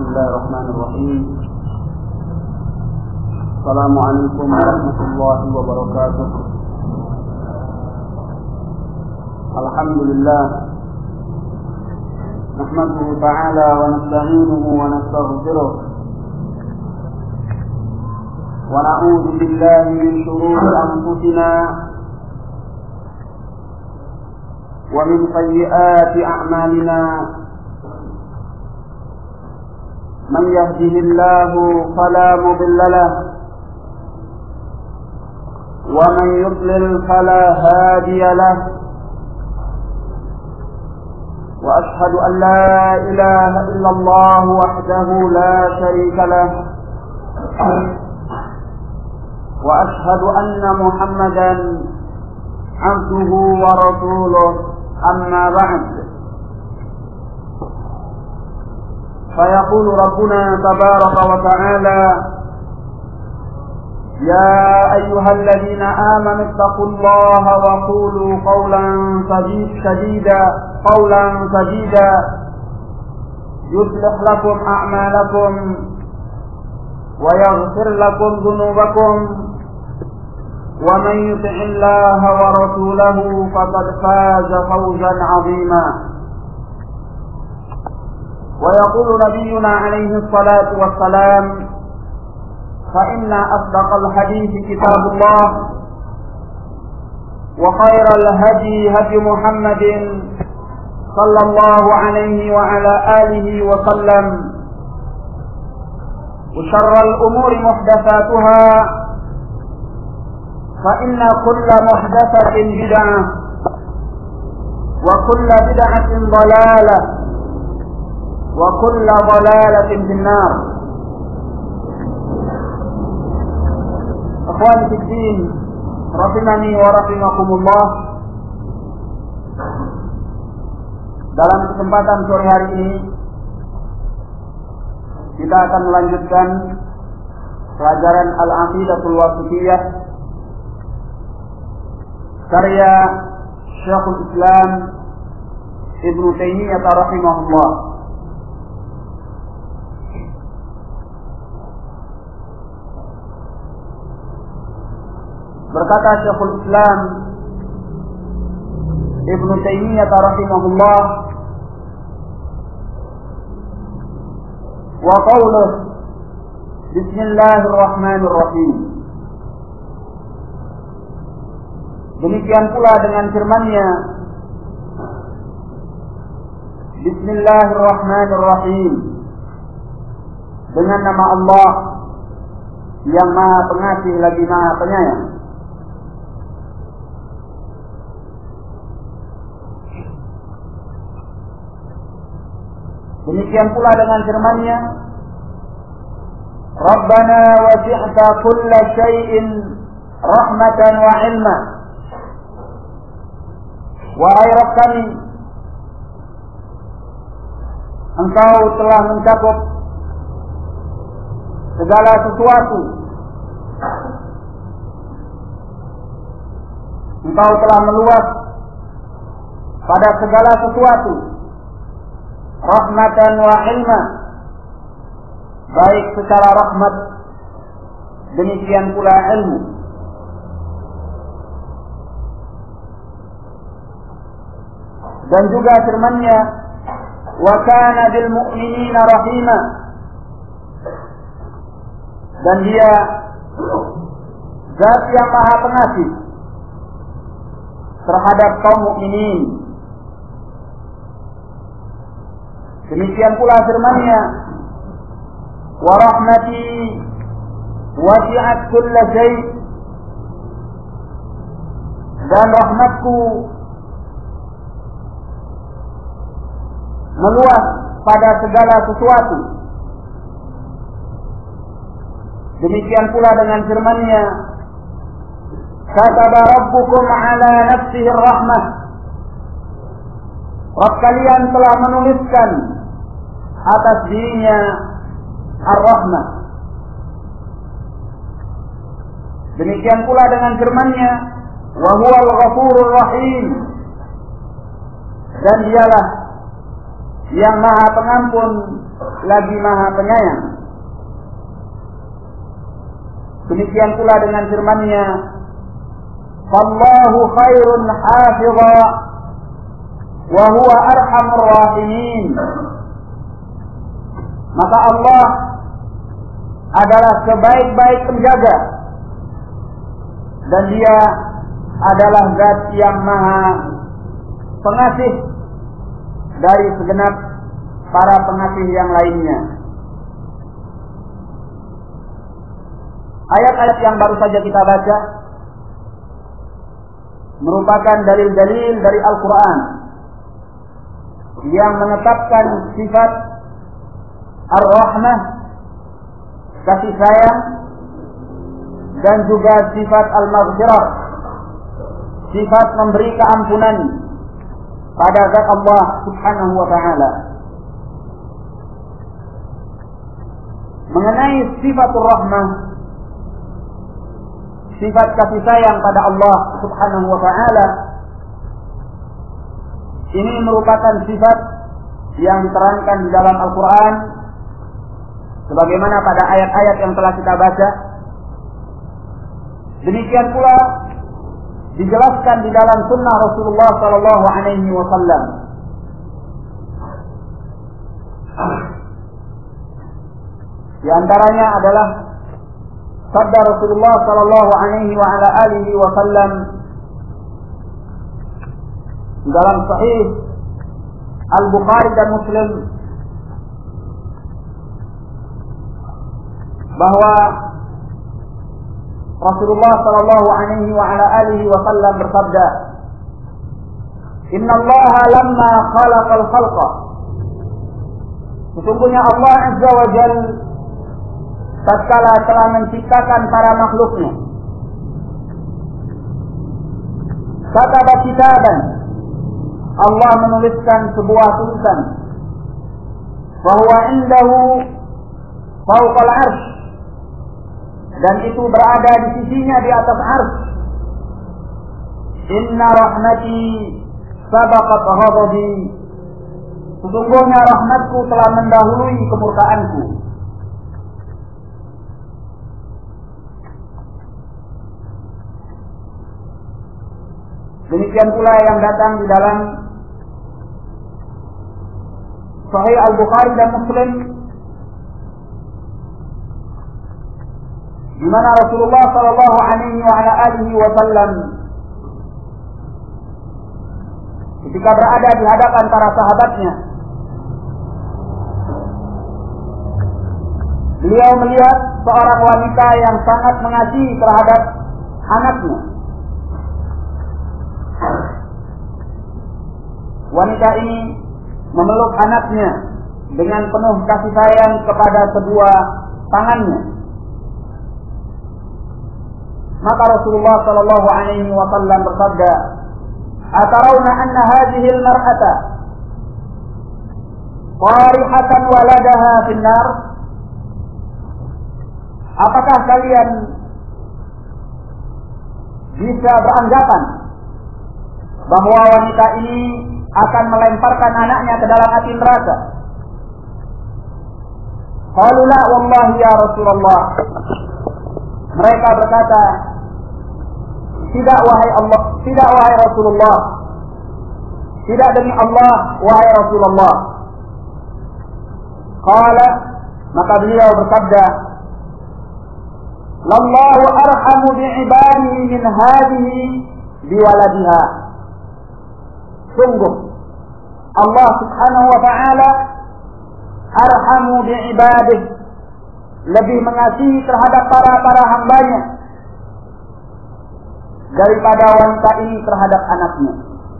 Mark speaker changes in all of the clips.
Speaker 1: Bismillahirrahmanirrahim. Assalamualaikum warahmatullahi wabarakatuh. Alhamdulillah. Nahmaduhu ta'ala wa nasta'inuhu wa nastaghfiruh. Wa na'udzu billahi min shururi anfusina wa min sayyiati a'malina. من يهده الله فلا مضل له ومن يضلل فلا هادي له وأشهد أن لا إله إلا الله وحده لا شريك له وأشهد أن محمدا عبده ورسوله أما بعد فيقول ربنا تبارك وتعالى يا أيها الذين آمنوا اتقوا الله وقولوا قولا سديدا يصلح لكم أعمالكم ويغفر لكم ذنوبكم ومن يطع الله ورسوله فقد فاز فوزا عظيما. ويقول نبينا عليه الصلاة والسلام فإن أصدق الحديث كتاب الله وخير الهدي هدي محمد صلى الله عليه وعلى آله وسلم وشر الأمور محدثاتها فإن كل محدثة بدعة وكل بدعة ضلالة وكل ضلالة في النار. Akhwani fi din, rahimani wa rahimakumullah. Dalam kesempatan sore hari ini kita akan melanjutkan pelajaran Al-Aqidatul Wasithiyah karya Syekhul Islam Ibnu Taimiyah rahimahullah. Berkata Syekhul Islam Ibnu Taimiyah rahimahullah, wa qawluh Bismillahirrahmanirrahim. Demikian pula dengan firman-Nya Bismillahirrahmanirrahim, dengan nama Allah yang Maha Pengasih lagi Maha Penyayang. Demikian pula dengan firman-Nya Rabbana wasi'ta kulla syai'in rahmatan wa ilma. Wahai Rabb kami, Engkau telah mencakup segala sesuatu. Engkau telah meluas pada segala sesuatu, rahmatan wa ilma, baik secara rahmat demikian pula ilmu. Dan juga firman-Nya wa kana bil mu'minina rahima, dan Dia Zat yang Maha Pengasih terhadap kaum mukminin. Demikian pula firman-Nya wa rahmati wasi'at kulla syai', dan rahmatku meluas pada segala sesuatu. Demikian pula dengan firman-Nya kataba rabbukum ala nafsihi rahmah, Rabb kalian telah menuliskan atas dirinya ar-rahmah. Demikian pula dengan firman-Nya wa huwal ghafurur rahim, dan Dialah yang Maha Pengampun lagi Maha Penyayang. Demikian pula dengan firman-Nya, "Wallahu khairun hafidha wa huwa arhamur rahimin." Maka Allah adalah sebaik-baik penjaga dan Dia adalah Zat yang Maha Pengasih dari segenap para pengasih yang lainnya. Ayat-ayat yang baru saja kita baca merupakan dalil-dalil dari Al-Quran yang menetapkan sifat Ar-Rahmah, kasih sayang, dan juga sifat Al-Maghfirah, sifat memberi keampunan pada zat Allah Subhanahu wa ta'ala. Mengenai sifatul rahmah, sifat kasih sayang pada Allah Subhanahu wa ta'ala, ini merupakan sifat yang diterangkan di dalam Al-Quran sebagaimana pada ayat-ayat yang telah kita baca. Demikian pula dijelaskan di dalam sunnah Rasulullah sallallahu alaihi wasallam. Di antaranya adalah sabda Rasulullah sallallahu alaihi wa ala alihi wasallam dalam sahih Al-Bukhari dan Muslim bahwa Rasulullah sallallahu alaihi wa ala alihi wasallam bersabda, "Inna Allah lamma khalaqal khalqa." Sesungguhnya Allah Azza wa Jalla tatkala telah menciptakan para makhluknya, kataba kitaban, Allah menuliskan sebuah tulisan, bahwa indahu fawqal arsy, dan itu berada di sisinya di atas arsy. Inna rahmati sabaqat ghadabi, sesungguhnya rahmatku telah mendahului kemurkaanku. Demikian pula yang datang di dalam Sahih Al-Bukhari dan Muslim, di mana Rasulullah sallallahu alaihi wa ala alihi wasallam ketika berada di hadapan para sahabatnya, beliau melihat seorang wanita yang sangat mengasihi terhadap anaknya. Wanita ini memeluk anaknya dengan penuh kasih sayang kepada kedua tangannya. Maka Rasulullah sallallahu alaihi wasallam bersabda, "Atarawna anna hadhihi al-mar'ata qarihatan waladaha fin nar?" Apakah kalian bisa beranggapan bahwa wanita ini akan melemparkan anaknya ke dalam api neraka? Qalu la wallahi ya Rasulullah. Mereka berkata, tidak wahai Allah, tidak wahai Rasulullah, tidak demi Allah wahai Rasulullah. Qala, maka beliau bersabda, "Lallahu arhamu bi'ibadihi min hadhihi biwaladiha." Sungguh Allah Subhanahu wa ta'ala arhamu bi'ibadihi, lebih mengasihi terhadap para hambanya daripada wanita ini terhadap anaknya.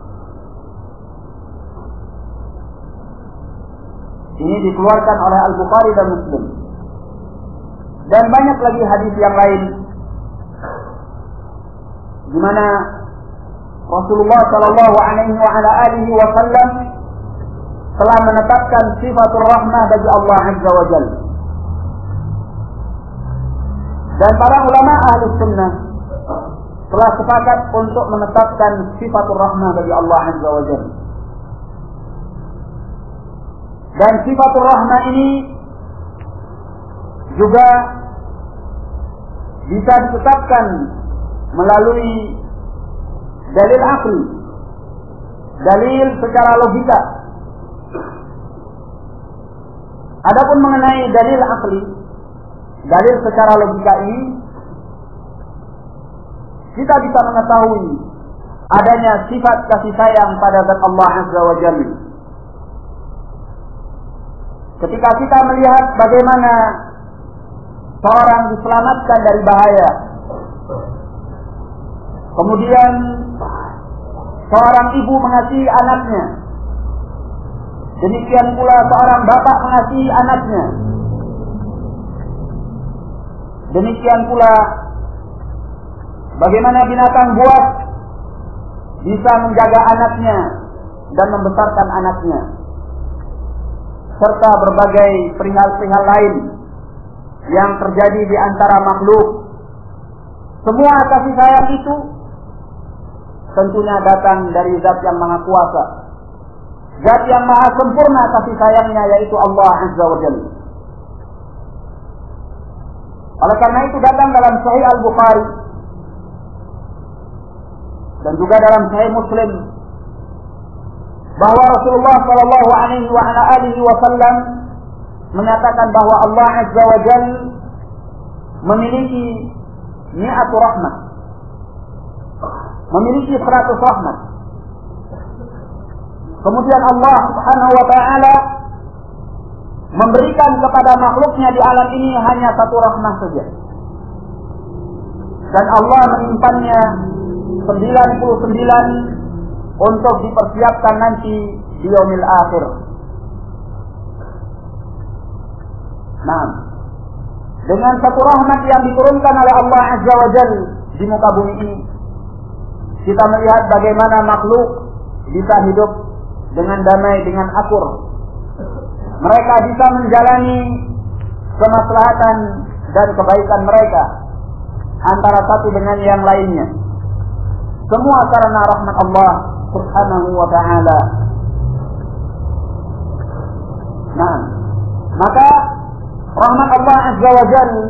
Speaker 1: Ini dikeluarkan oleh Al-Bukhari dan Muslim. Dan banyak lagi hadis yang lain di mana Rasulullah sallallahu alaihi wa ala alihi wasallam telah menetapkan sifatul rahmah bagi Allah Azza wa Jalla. Dan para ulama ahli sunnah telah sepakat untuk menetapkan sifatul rahmah bagi Allah Azza wa Jalla. Dan sifatul rahmah ini juga bisa ditetapkan melalui dalil akli, dalil secara logika. Adapun mengenai dalil akli, dalil secara logika ini, kita bisa mengetahui adanya sifat kasih sayang pada zat Allah Azza wa Jalla. Ketika kita melihat bagaimana seorang diselamatkan dari bahaya, kemudian seorang ibu mengasihi anaknya, demikian pula seorang bapak mengasihi anaknya, demikian pula bagaimana binatang buas bisa menjaga anaknya dan membesarkan anaknya, serta berbagai perihal-perihal lain yang terjadi di antara makhluk. Semua kasih sayang itu tentunya datang dari zat yang maha kuasa, zat yang maha sempurna kasih sayangnya, yaitu Allah Azza wa Jalla. Oleh karena itu datang dalam Sahih Al-Bukhari dan juga dalam Sahih Muslim bahwa Rasulullah sallallahu alaihi wasallam menyatakan bahwa Allah Azza wa Jalla memiliki mi'atu rahmah, memiliki 100 rahmat. Kemudian Allah Subhanahu wa taala memberikan kepada makhluknya di alam ini hanya 1 rahmah saja. Dan Allah menyimpannya 99 untuk dipersiapkan nanti di yaumil akhir. Nah, dengan 1 rahmat yang diturunkan oleh Allah Azza wa Jalla di muka bumi ini, kita melihat bagaimana makhluk bisa hidup dengan damai, dengan akur. Mereka bisa menjalani kemaslahatan dan kebaikan mereka antara satu dengan yang lainnya. Semua karena rahmat Allah Subhanahu wa ta'ala. Nah, maka rahmat Allah Azza wa Jalla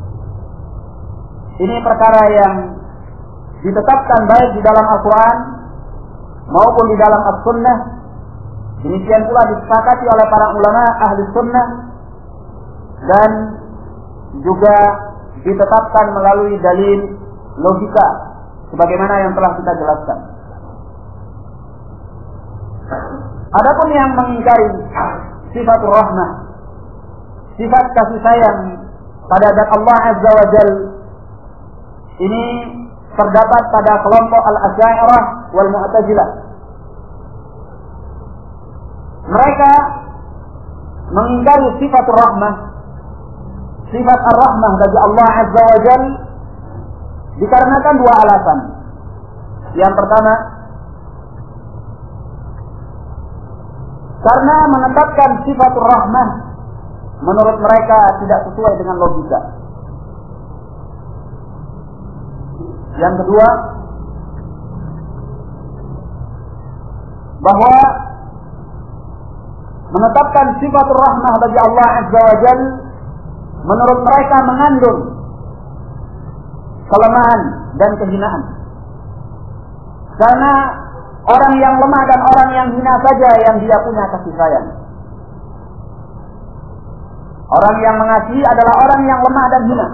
Speaker 1: ini perkara yang ditetapkan baik di dalam Al-Quran maupun di dalam As-Sunnah. Demikian pula disepakati oleh para ulama ahli sunnah dan juga ditetapkan melalui dalil logika sebagaimana yang telah kita jelaskan. Adapun yang mengingkari sifatul rahmah, sifat kasih sayang pada zat Allah Azza wa Jalla, ini terdapat pada kelompok Al-Asy'ariyah wal Mu'tazilah. Mereka mengingkari sifatul rahmah, sifat ar-rahmah bagi Allah Azza wa Jalla dikarenakan 2 alasan. Yang pertama, karena menetapkan sifatul rahmah menurut mereka tidak sesuai dengan logika. Yang kedua, bahwa menetapkan sifatul rahmah bagi Allah Azza wa Jalla menurut mereka mengandung kelemahan dan kehinaan. Karena orang yang lemah dan orang yang hina saja yang dia punya kasih sayang. Orang yang mengasihi adalah orang yang lemah dan hina.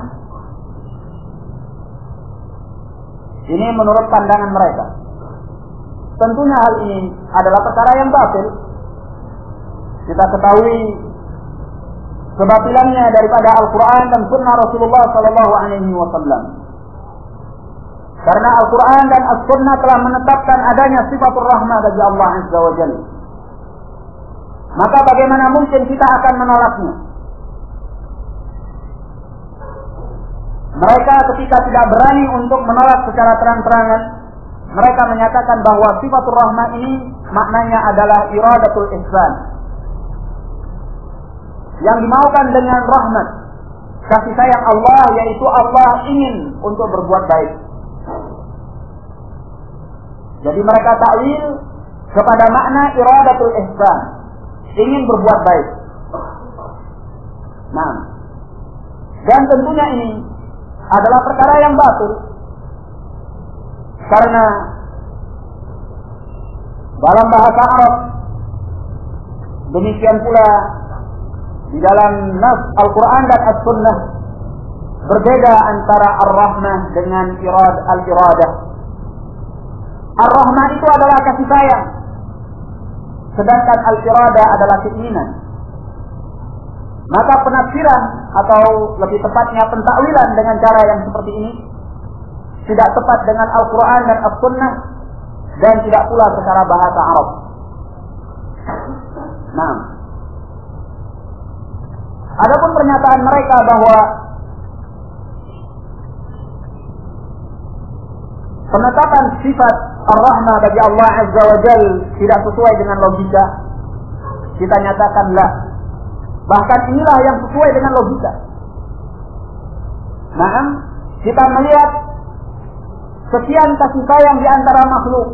Speaker 1: Ini menurut pandangan mereka. Tentunya hal ini adalah perkara yang batil. Kita ketahui kebatilannya daripada Al-Quran dan Sunnah Rasulullah sallallahu alaihi wasallam. Karena Al-Quran dan As-Sunnah telah menetapkan adanya sifatul rahmah bagi Allah Azza wa Jalla. Maka bagaimana mungkin kita akan menolaknya? Mereka ketika tidak berani untuk menolak secara terang-terangan, mereka menyatakan bahwa sifatul rahmah ini maknanya adalah iradatul ihsan. Yang dimaukan dengan rahmat, kasih sayang Allah, yaitu Allah ingin untuk berbuat baik. Jadi mereka takwil kepada makna iradatul ihsan, ingin berbuat baik. Nah, dan tentunya ini adalah perkara yang batil, karena dalam bahasa Arab, demikian pula di dalam nas Al-Quran dan As-Sunnah, berbeda antara Ar-Rahmah dengan Al-Iradah. Ar-Rahmah itu adalah kasih sayang, sedangkan Al-Iradah adalah keinginan. Maka penafsiran atau lebih tepatnya pentakwilan dengan cara yang seperti ini tidak tepat dengan Al-Quran dan As-Sunnah, dan tidak pula secara bahasa Arab. Nah, adapun pernyataan mereka bahwa penetapan sifat Ar-Rahmah bagi Allah Azza wa Jal tidak sesuai dengan logika, kita nyatakan la. Bahkan inilah yang sesuai dengan logika. Nah, kita melihat sekian kasih sayang di antara makhluk,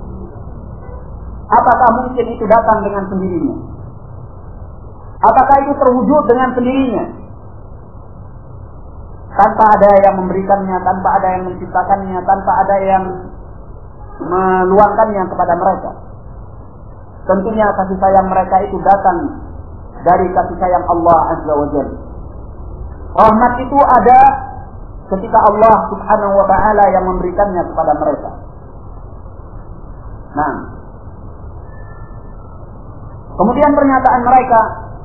Speaker 1: apakah mungkin itu datang dengan sendirinya? Apakah itu terwujud dengan sendirinya? Tanpa ada yang memberikannya, tanpa ada yang menciptakannya, tanpa ada yang meluangkannya kepada mereka. Tentunya kasih sayang mereka itu datang dari kasih sayang Allah Azza wa Jalla. Rahmat itu ada ketika Allah Subhanahu wa Ta'ala yang memberikannya kepada mereka. Nah, kemudian pernyataan mereka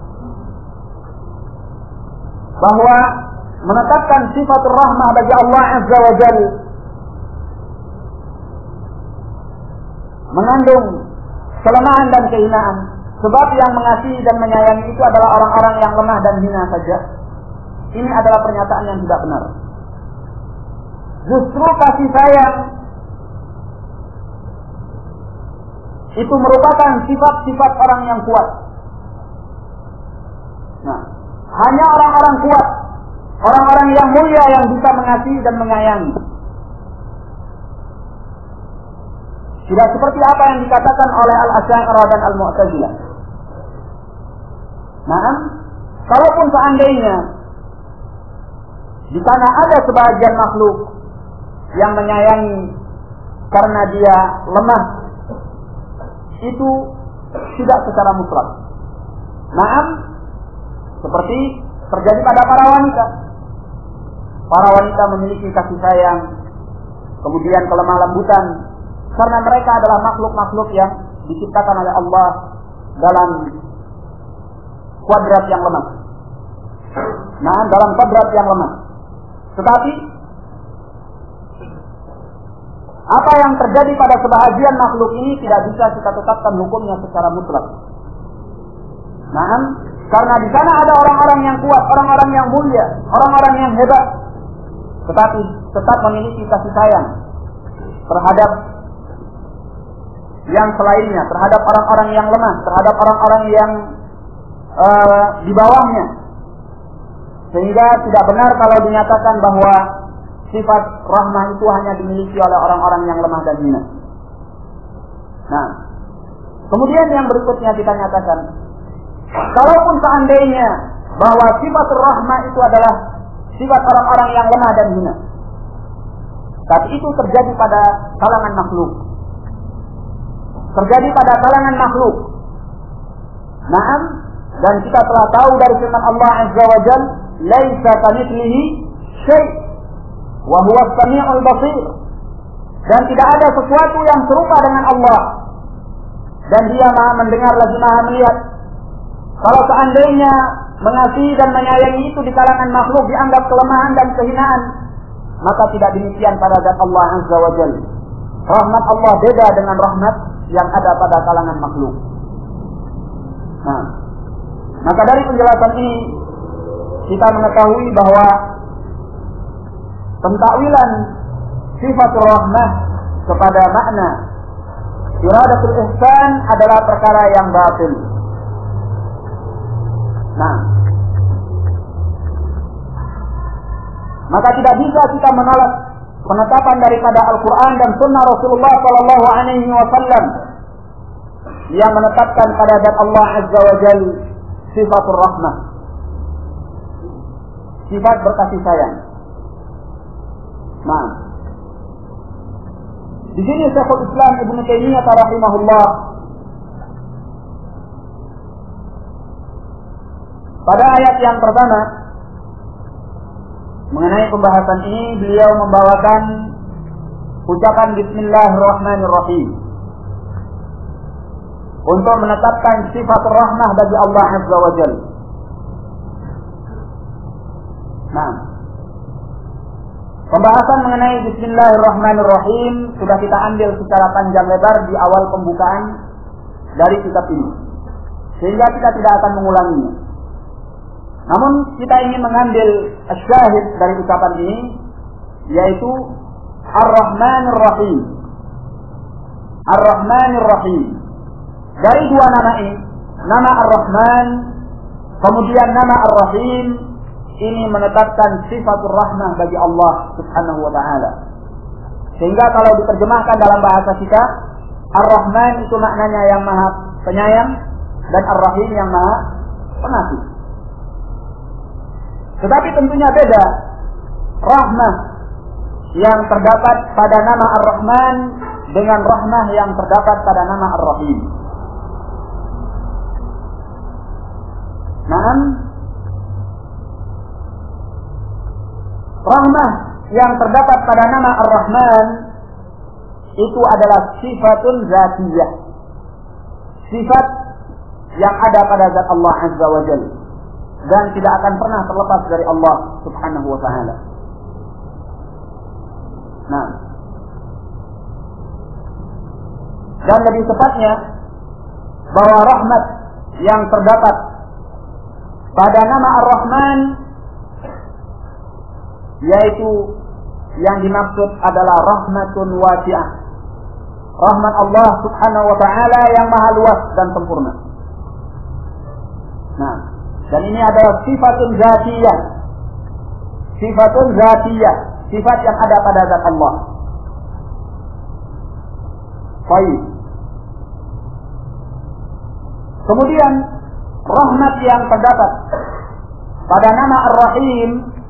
Speaker 1: bahwa menetapkan sifat rahmah bagi Allah Azza wa Jalla mengandung kelemahan dan kehinaan, sebab yang mengasihi dan menyayangi itu adalah orang-orang yang lemah dan hina saja. Ini adalah pernyataan yang tidak benar. Justru kasih sayang itu merupakan sifat-sifat orang yang kuat. Nah, hanya orang-orang kuat, orang-orang yang mulia yang bisa mengasihi dan menyayangi. Tidak seperti apa yang dikatakan oleh Al-Asy'ariyah dan Al-Mu'tazilah. Nah, kalaupun seandainya di sana ada sebagian makhluk yang menyayangi karena dia lemah, itu tidak secara mutlak. Naam, seperti terjadi pada para wanita. Para wanita memiliki kasih sayang, kemudian kelemah lembutan, karena mereka adalah makhluk-makhluk yang diciptakan oleh Allah dalam kuadrat yang lemah. Nah, dalam kuadrat yang lemah. Tetapi apa yang terjadi pada sebahagian makhluk ini tidak bisa kita tetapkan hukumnya secara mutlak. Nah, karena di sana ada orang-orang yang kuat, orang-orang yang mulia, orang-orang yang hebat, tetapi tetap memiliki kasih sayang terhadap yang selainnya, terhadap orang-orang yang lemah, terhadap orang-orang yang di bawahnya. Sehingga tidak benar kalau dinyatakan bahwa sifat rahmah itu hanya dimiliki oleh orang-orang yang lemah dan hina. Nah, kemudian yang berikutnya kita nyatakan, kalaupun seandainya bahwa sifat rahmah itu adalah sifat orang-orang yang lemah dan hina, tapi itu terjadi pada kalangan makhluk. Terjadi pada kalangan makhluk. Naam, dan kita telah tahu dari firman Allah Azza wa Jalla, "Laisa kamitslihi syai' wa huwa as-sami'ul basir." Dan tidak ada sesuatu yang serupa dengan Allah, dan Dia Maha mendengar lagi Maha melihat. Kalau seandainya mengasihi dan menyayangi itu di kalangan makhluk dianggap kelemahan dan kehinaan, maka tidak demikian pada zat Allah Azza wa Jalla. Rahmat Allah beda dengan rahmat yang ada pada kalangan makhluk. Nah, maka dari penjelasan ini kita mengetahui bahwa pentakwilan sifat rahmah kepada makna iradatul ihsan adalah perkara yang batil. Nah, maka tidak bisa kita menolak penetapan daripada Al-Quran dan Sunnah Rasulullah Sallallahu Alaihi Wasallam yang menetapkan pada zat Allah Azza wa Jalla sifatur rahmah, sifat berkasih sayang. Nah, di sini Syekhul Islam Ibnu Taimiyah rahimahullah pada ayat yang pertama mengenai pembahasan ini, beliau membawakan ucapan Bismillahirrahmanirrahim untuk menetapkan sifat rahmah bagi Allah Azza wa Jalla. Nah, pembahasan mengenai Bismillahirrahmanirrahim sudah kita ambil secara panjang lebar di awal pembukaan dari kitab ini, sehingga kita tidak akan mengulanginya. Namun kita ingin mengambil syahid dari ucapan ini, yaitu Ar-Rahmanir Rahim. Ar-Rahmanir Rahim. Dari dua nama ini, nama Ar-Rahman, kemudian nama Ar-Rahim, ini menetapkan sifatul rahmah bagi Allah Subhanahu wa ta'ala. Sehingga kalau diterjemahkan dalam bahasa kita, Ar-Rahman itu maknanya yang maha penyayang, dan Ar-Rahim yang maha pengasih. Tetapi tentunya beda rahmah yang terdapat pada nama Ar-Rahman dengan rahmah yang terdapat pada nama Ar-Rahim. Naam, rahmah yang terdapat pada nama Ar-Rahman itu adalah sifatun zatiyah, sifat yang ada pada zat Allah Azza wa Jalla dan tidak akan pernah terlepas dari Allah Subhanahu wa ta'ala. Nah, dan lebih tepatnya bahwa rahmat yang terdapat pada nama Ar-Rahman, yaitu yang dimaksud adalah rahmatun wasi'ah, rahmat Allah Subhanahu wa ta'ala yang maha luas dan sempurna. Nah, dan ini adalah sifatun zatiyah, sifatun zatiyah, sifat yang ada pada zat Allah. Baik. Kemudian rahmat yang terdapat pada nama Ar-Rahim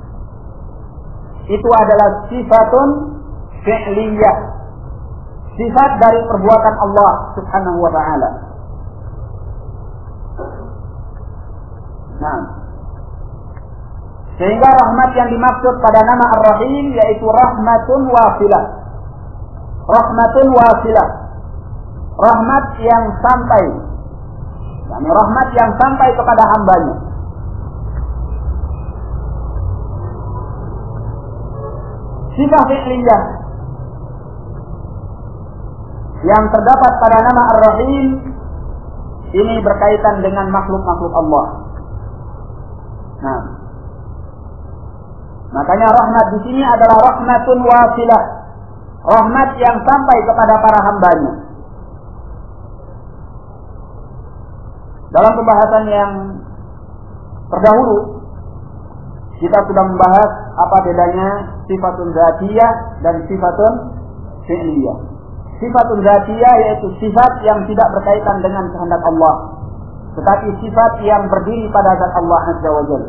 Speaker 1: itu adalah sifatun fi'liyah, sifat dari perbuatan Allah Subhanahu wa ta'ala. Nah, sehingga rahmat yang dimaksud pada nama Ar-Rahim yaitu rahmatun wasilah, rahmatun wasilah, rahmat yang sampai, yakni rahmat yang sampai kepada hambanya. Sifat fi'liyah yang terdapat pada nama Ar-Rahim ini berkaitan dengan makhluk-makhluk Allah. Nah, makanya rahmat di sini adalah rahmatun wasilah, rahmat yang sampai kepada para hambanya. Dalam pembahasan yang terdahulu kita sudah membahas apa bedanya sifatun zatiyah dan sifatun fi'liyah. Sifatun zatiyah yaitu sifat yang tidak berkaitan dengan kehendak Allah, tetapi sifat yang berdiri pada zat Allah Azza wa Jalla.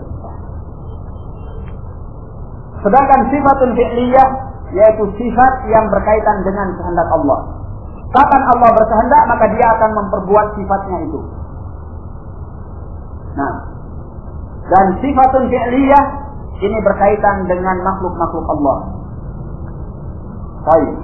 Speaker 1: Sedangkan sifatun fi'liyah yaitu sifat yang berkaitan dengan kehendak Allah. Kapan Allah berkehendak, maka dia akan memperbuat sifatnya itu. Nah, dan sifatun fi'liyah ini berkaitan dengan makhluk-makhluk Allah. Baik.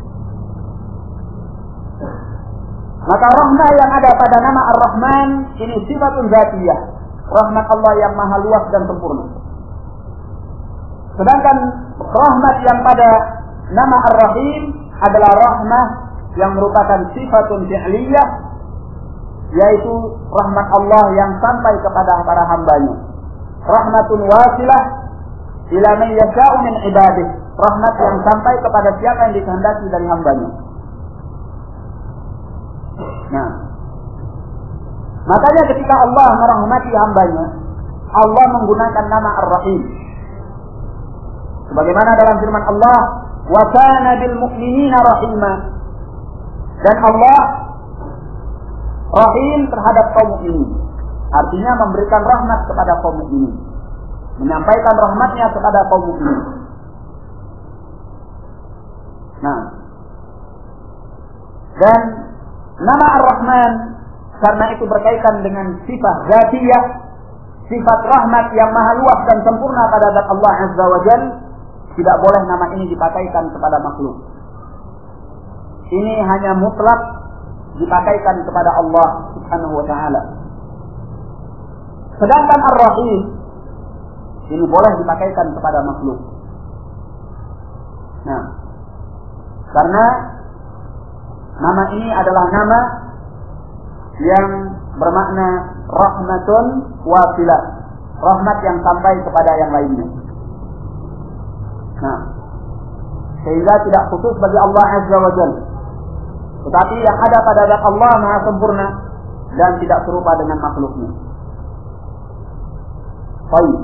Speaker 1: Maka rahmah yang ada pada nama Ar-Rahman ini sifatun zatiyah, rahmat Allah yang maha luas dan sempurna. Sedangkan rahmat yang pada nama Ar-Rahim adalah rahmah yang merupakan sifatun fi'liyah, yaitu rahmat Allah yang sampai kepada para hambanya. Rahmatun wasilah ila man yasha'u min ibadihi, rahmat yang sampai kepada siapa yang dikehendaki dari hambanya. Nah, makanya ketika Allah merahmati hambanya, Allah menggunakan nama Ar-Rahim. Sebagaimana dalam firman Allah, wa kana bil mu'minina rahima, dan Allah Rahim terhadap kaum mukminin. Artinya memberikan rahmat kepada kaum mukminin. Menyampaikan rahmatnya kepada kaum mukminin. Nah, dan nama Ar-Rahman karena itu berkaitan dengan sifat zatiyah, sifat rahmat yang maha luas dan sempurna pada zat Allah Azza wa Jalla, tidak boleh nama ini dipakaikan kepada makhluk. Ini hanya mutlak dipakaikan kepada Allah Subhanahu wa Ta'ala. Sedangkan Ar-Rahim ini boleh dipakaikan kepada makhluk. Nah, karena nama ini adalah nama yang bermakna rahmatun wasilah, rahmat yang sampai kepada yang lainnya. Nah, sehingga tidak khusus bagi Allah Azza wa Jalla, tetapi yang ada pada zat Allah maha sempurna dan tidak serupa dengan makhluknya. Baik.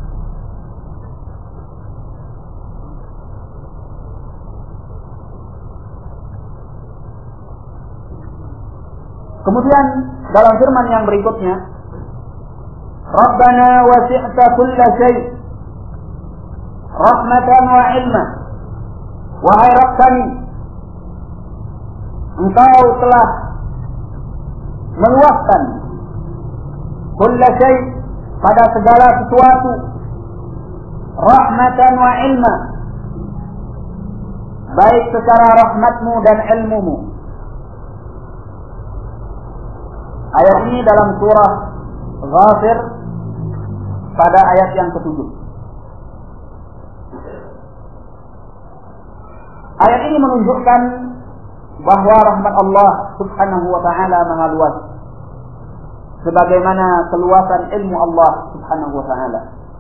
Speaker 1: Kemudian dalam firman yang berikutnya, Rabbana wasi'ta kulla syai' rahmatan wa ilma. Wahai Rabb kami, Engkau telah meluaskan kulla syai' pada segala sesuatu, rahmatan wa ilma, baik secara rahmatmu dan ilmumu. Ayat ini dalam surah Ghafir pada ayat yang ke-7. Ayat ini menunjukkan bahwa rahmat Allah Subhanahu wa Ta'ala maha luas, sebagaimana keluasan ilmu Allah Subhanahu wa Ta'ala.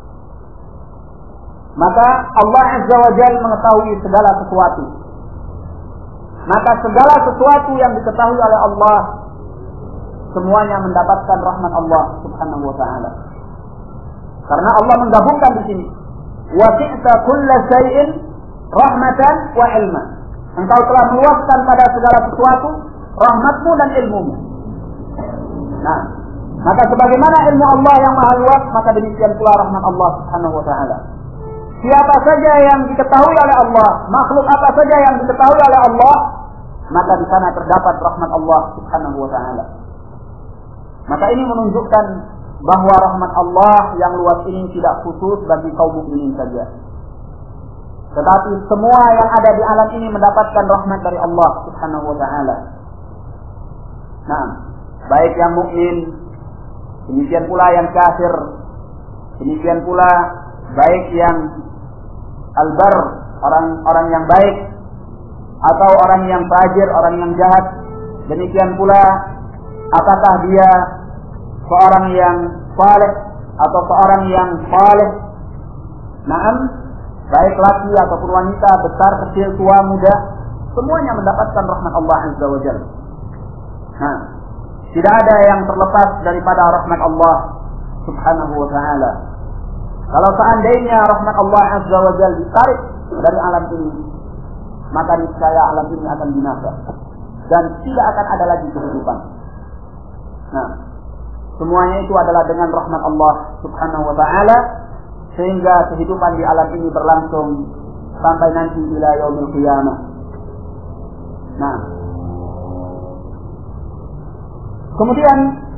Speaker 1: Maka Allah Azza wa Jalla mengetahui segala sesuatu. Maka segala sesuatu yang diketahui oleh Allah semuanya mendapatkan rahmat Allah Subhanahu wa Ta'ala. Karena Allah menggabungkan di sini, wasi'ta kulla syai'in rahmatan wa ilma. Engkau telah meluaskan pada segala sesuatu rahmatmu dan ilmumu. Nah, maka sebagaimana ilmu Allah yang maha luas, maka demikian pula rahmat Allah Subhanahu wa Ta'ala. Siapa saja yang diketahui oleh Allah, makhluk apa saja yang diketahui oleh Allah, maka di sana terdapat rahmat Allah Subhanahu wa Ta'ala. Maka ini menunjukkan bahwa rahmat Allah yang luas ini tidak khusus bagi kaum mukminin saja, tetapi semua yang ada di alam ini mendapatkan rahmat dari Allah Subhanahu wa Ta'ala. Nah, baik yang mukmin, demikian pula yang kafir, demikian pula baik yang albar, orang-orang yang baik, atau orang yang fajir, orang yang jahat, demikian pula apakah dia seorang yang saleh atau seorang yang saleh. Naam, baik laki ataupun wanita, besar, kecil, tua, muda, semuanya mendapatkan rahmat Allah Azza wa Jalla. Nah, tidak ada yang terlepas daripada rahmat Allah Subhanahu wa Ta'ala. Kalau seandainya rahmat Allah Azza wa Jalla ditarik dari alam ini, maka niscaya alam ini akan binasa dan tidak akan ada lagi kehidupan. Nah, semuanya itu adalah dengan rahmat Allah Subhanahu wa Ta'ala, sehingga kehidupan di alam ini berlangsung sampai nanti ila yaumil qiyamah. Nah, kemudian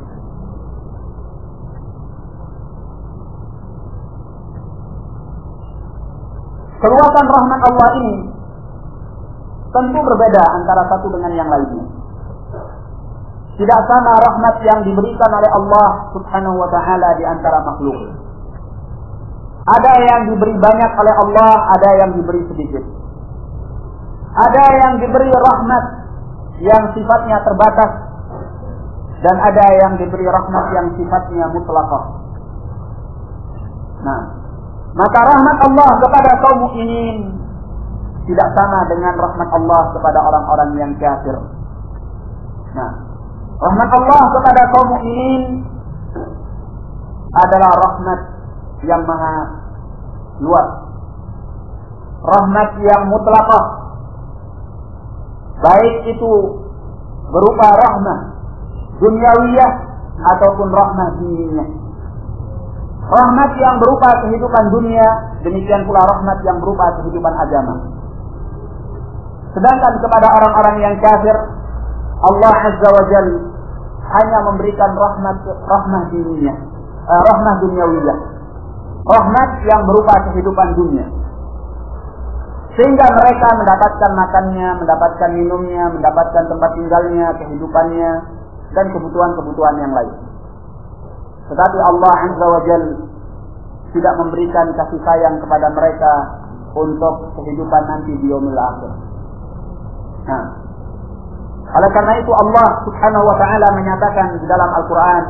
Speaker 1: keluasan rahmat Allah ini tentu berbeda antara satu dengan yang lainnya. Tidak sama rahmat yang diberikan oleh Allah Subhanahu wa Ta'ala di antara makhluk. Ada yang diberi banyak oleh Allah, ada yang diberi sedikit. Ada yang diberi rahmat yang sifatnya terbatas, dan ada yang diberi rahmat yang sifatnya mutlaqah. Nah, maka rahmat Allah kepada kaum mukminin tidak sama dengan rahmat Allah kepada orang-orang yang kafir. Nah, rahmat Allah kepada kaum mukminin adalah rahmat yang maha luas, rahmat yang mutlaqah, baik itu berupa rahmat duniawiyah ataupun rahmah diniyah. Rahmat yang berupa kehidupan dunia, demikian pula rahmat yang berupa kehidupan agama. Sedangkan kepada orang-orang yang kafir, Allah Azza wa Jalla hanya memberikan rahmah diniyah, rahmah duniawiyah, rahmat yang berupa kehidupan dunia, sehingga mereka mendapatkan makannya, mendapatkan minumnya, mendapatkan tempat tinggalnya, kehidupannya, dan kebutuhan-kebutuhan yang lain. Tetapi Allah Azza wa Jalla tidak memberikan kasih sayang kepada mereka untuk kehidupan nanti di yaumil akhir. Nah, oleh karena itu Allah Subhanahu wa taala menyatakan di dalam Al-Qur'an,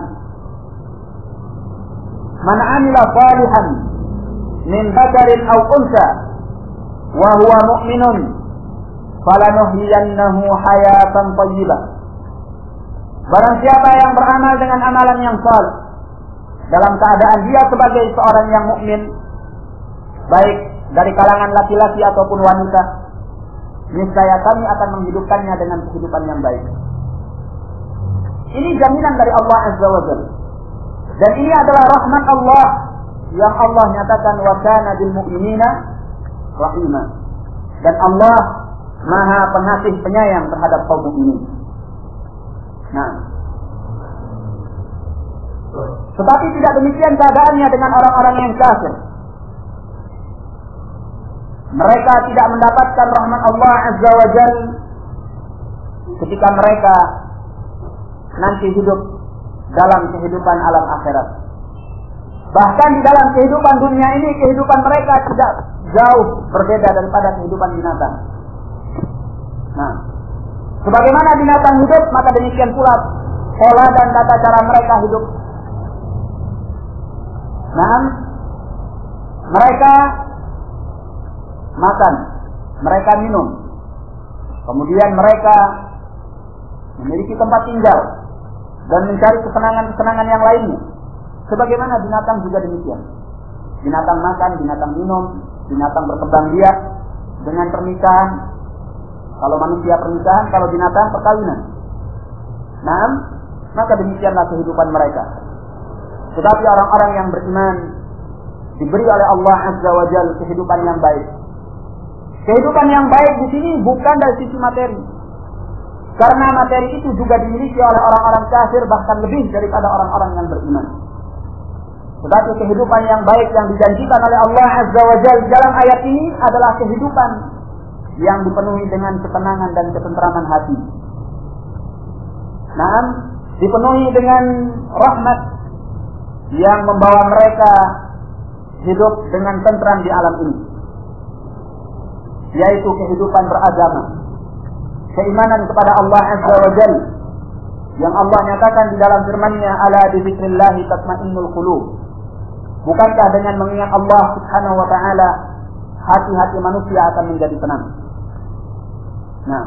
Speaker 1: "Man 'amila shalihan min dzakarin aw unsa wa huwa mu'minun falanuhyiyannahu hayatan thayyibah." Barang siapa yang beramal dengan amalan yang saleh dalam keadaan dia sebagai seorang yang mukmin, baik dari kalangan laki-laki ataupun wanita, niscaya kami akan menghidupkannya dengan kehidupan yang baik. Ini jaminan dari Allah Azza wa Jalla. Dan ini adalah rahmat Allah yang Allah nyatakan, wa kana bil mu'minina rahima. Dan Allah Maha Pengasih Penyayang terhadap kaum mukminin. Nah, tetapi tidak demikian keadaannya dengan orang-orang yang kafir. Mereka tidak mendapatkan rahmat Allah Azza wa Jalla ketika mereka nanti hidup dalam kehidupan alam akhirat. Bahkan di dalam kehidupan dunia ini, kehidupan mereka tidak jauh berbeda daripada kehidupan binatang. Nah, sebagaimana binatang hidup, maka demikian pula pola dan tata cara mereka hidup. Nah, mereka makan, mereka minum, kemudian mereka memiliki tempat tinggal dan mencari kesenangan-kesenangan yang lainnya. Sebagaimana binatang juga demikian. Binatang makan, binatang minum, binatang berkembang biak dengan pernikahan. Kalau manusia pernikahan, kalau binatang perkawinan. Nah, maka demikianlah kehidupan mereka. Tetapi orang-orang yang beriman diberi oleh Allah Azza wa Jalla kehidupan yang baik. Kehidupan yang baik di sini bukan dari sisi materi. Karena materi itu juga dimiliki oleh orang-orang kafir, bahkan lebih daripada orang-orang yang beriman. Tetapi kehidupan yang baik yang dijanjikan oleh Allah Azza wa Jalla dalam ayat ini adalah kehidupan yang dipenuhi dengan ketenangan dan ketentraman hati. Nah, dipenuhi dengan rahmat yang membawa mereka hidup dengan tentram di alam ini, yaitu kehidupan beragama, keimanan kepada Allah Azza wa Jalla yang Allah nyatakan di dalam firman-Nya, ala bizikrillah tatmainnul qulub. Bukankah dengan mengingat Allah Subhanahu wa taala hati-hati manusia akan menjadi tenang? Nah,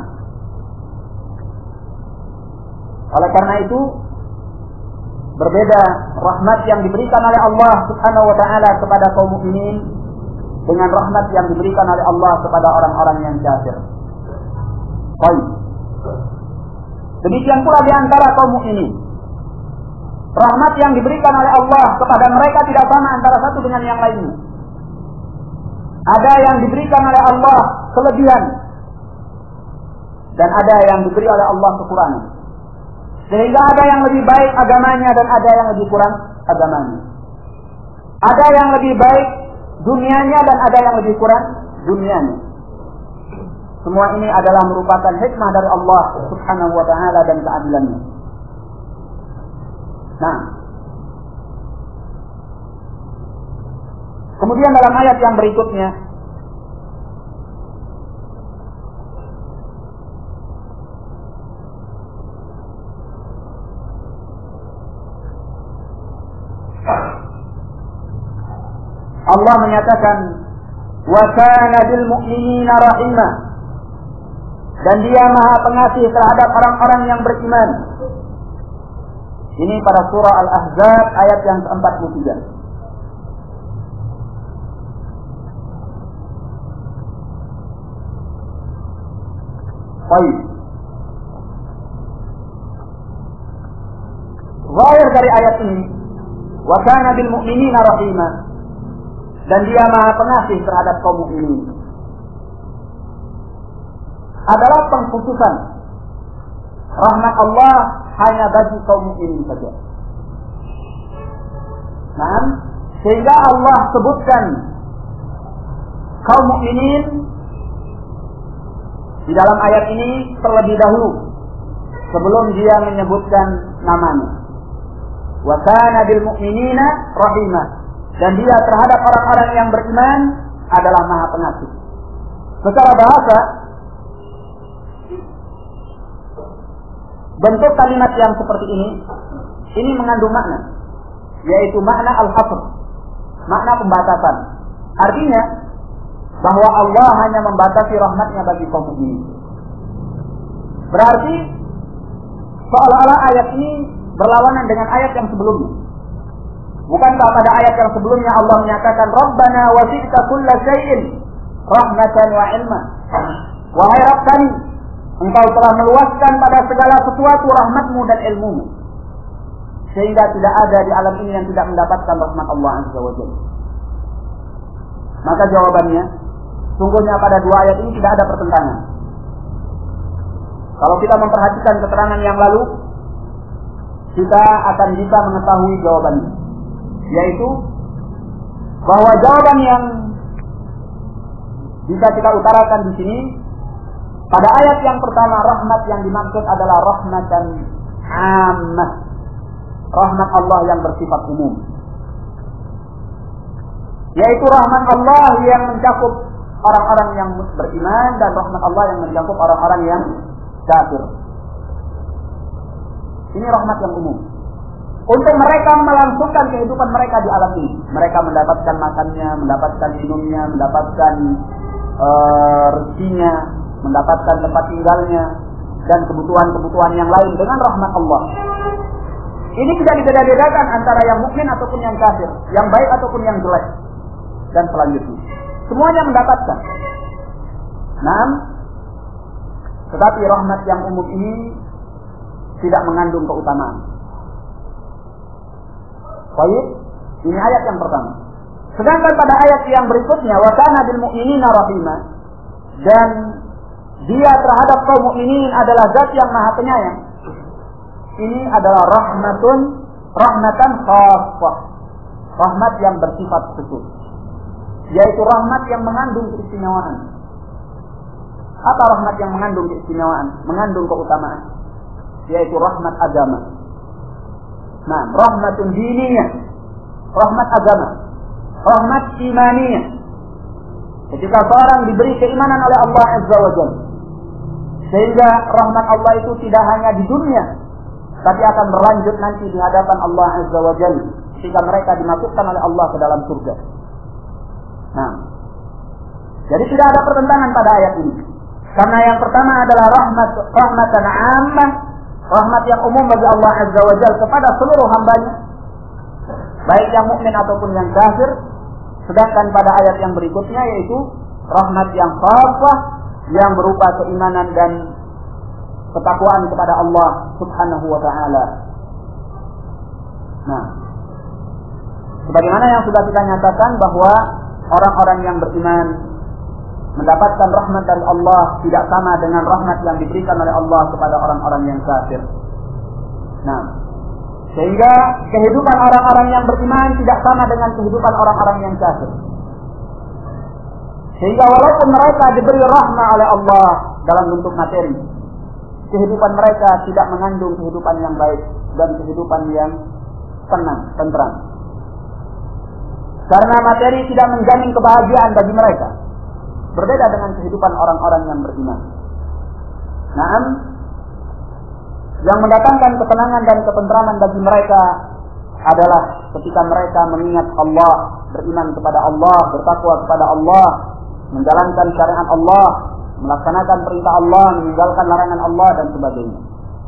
Speaker 1: oleh karena itu berbeda rahmat yang diberikan oleh Allah Subhanahu wa taala kepada kaum mukminin dengan rahmat yang diberikan oleh Allah kepada orang-orang yang kafir. Baik. Demikian pula di antara kaum mukminin. Rahmat yang diberikan oleh Allah kepada mereka tidak sama antara satu dengan yang lainnya. Ada yang diberikan oleh Allah kelebihan dan ada yang diberi oleh Allah kekurangan. Sehingga ada yang lebih baik agamanya dan ada yang lebih kurang agamanya. Ada yang lebih baik dunianya dan ada yang lebih kurang dunianya. Semua ini adalah merupakan hikmah dari Allah Subhanahu wa taala dan keadilannya. Nah, kemudian dalam ayat yang berikutnya Allah menyatakan, wa kana bil mu'minina rahima, dan Dia Maha Pengasih terhadap orang-orang yang beriman. Ini pada surah Al-Ahzab ayat yang ke-43. Baik. dari ayat ini, wa kana bil mu'minina rahima, dan dia Maha Pengasih terhadap kaum mukminin, adalah pengkhususan rahmat Allah hanya bagi kaum mukminin saja. Nah, sehingga Allah sebutkan kaum mukminin di dalam ayat ini terlebih dahulu sebelum dia menyebutkan namanya. Wa kana bil mu'minina rahimah, dan dia terhadap orang-orang yang beriman adalah Maha Pengasih. Secara bahasa, bentuk kalimat yang seperti ini mengandung makna, yaitu makna al-hasr, makna pembatasan. Artinya bahwa Allah hanya membatasi rahmatnya bagi kaum mukminin. Berarti seolah-olah ayat ini berlawanan dengan ayat yang sebelumnya. Bukankah pada ayat yang sebelumnya Allah menyatakan Rabbana wasi'ta kulla syai'in rahmatan wa ilma. Wahai Rabb kami, Engkau telah meluaskan pada segala sesuatu rahmatmu dan ilmumu, sehingga tidak ada di alam ini yang tidak mendapatkan rahmat Allah Azza wa Jalla. Maka jawabannya, sungguhnya pada dua ayat ini tidak ada pertentangan. Kalau kita memperhatikan keterangan yang lalu, kita akan bisa mengetahui jawabannya, yaitu bahwa jawaban yang bisa kita utarakan di sini, pada ayat yang pertama, rahmat yang dimaksud adalah rahmatan ammah, rahmat Allah yang bersifat umum, yaitu rahmat Allah yang mencakup orang-orang yang beriman dan rahmat Allah yang mencakup orang-orang yang kafir. Ini rahmat yang umum untuk mereka melangsungkan kehidupan mereka di alam ini. Mereka mendapatkan makannya, mendapatkan minumnya, mendapatkan rezekinya, mendapatkan tempat tinggalnya, dan kebutuhan-kebutuhan yang lain dengan rahmat Allah. Ini tidak dibeda-bedakan antara yang mukmin ataupun yang kafir, yang baik ataupun yang jelek, dan selanjutnya. Semuanya mendapatkan. Naam, tetapi rahmat yang umum ini tidak mengandung keutamaan. Baik, ini ayat yang pertama. Sedangkan pada ayat yang berikutnya, wa kana bil mu'minina rahimah, dan dia terhadap kaum mukminin adalah zat yang maha penyayang. Ini adalah rahmatan khassah, rahmat yang bersifat khusus, yaitu rahmat yang mengandung keistimewaan. Apa rahmat yang mengandung keistimewaan, mengandung keutamaan? Yaitu rahmat agama. Nah, rahmatun diniyah, rahmat agama, rahmat imaniyah. Ketika seorang diberi keimanan oleh Allah Azza wa Jalla, sehingga rahmat Allah itu tidak hanya di dunia, tapi akan berlanjut nanti di hadapan Allah Azza wa Jalla, ketika mereka dimasukkan oleh Allah ke dalam surga. Nah, jadi tidak ada pertentangan pada ayat ini. Karena yang pertama adalah rahmatan ammah, rahmat yang umum bagi Allah Azza wa Jalla kepada seluruh hambanya, baik yang mukmin ataupun yang kafir. Sedangkan pada ayat yang berikutnya yaitu rahmat yang khassah, yang berupa keimanan dan ketakwaan kepada Allah Subhanahu wa ta'ala. Nah, sebagaimana yang sudah kita nyatakan bahwa orang-orang yang beriman mendapatkan rahmat dari Allah tidak sama dengan rahmat yang diberikan oleh Allah kepada orang-orang yang kafir. Nah, sehingga kehidupan orang-orang yang beriman tidak sama dengan kehidupan orang-orang yang kafir. Sehingga walaupun mereka diberi rahmat oleh Allah dalam bentuk materi, kehidupan mereka tidak mengandung kehidupan yang baik dan kehidupan yang tenang, tentram. Karena materi tidak menjamin kebahagiaan bagi mereka. Berbeda dengan kehidupan orang-orang yang beriman. Naam, yang mendatangkan ketenangan dan ketentraman bagi mereka adalah ketika mereka mengingat Allah, beriman kepada Allah, bertakwa kepada Allah, menjalankan syariat Allah, melaksanakan perintah Allah, meninggalkan larangan Allah, dan sebagainya.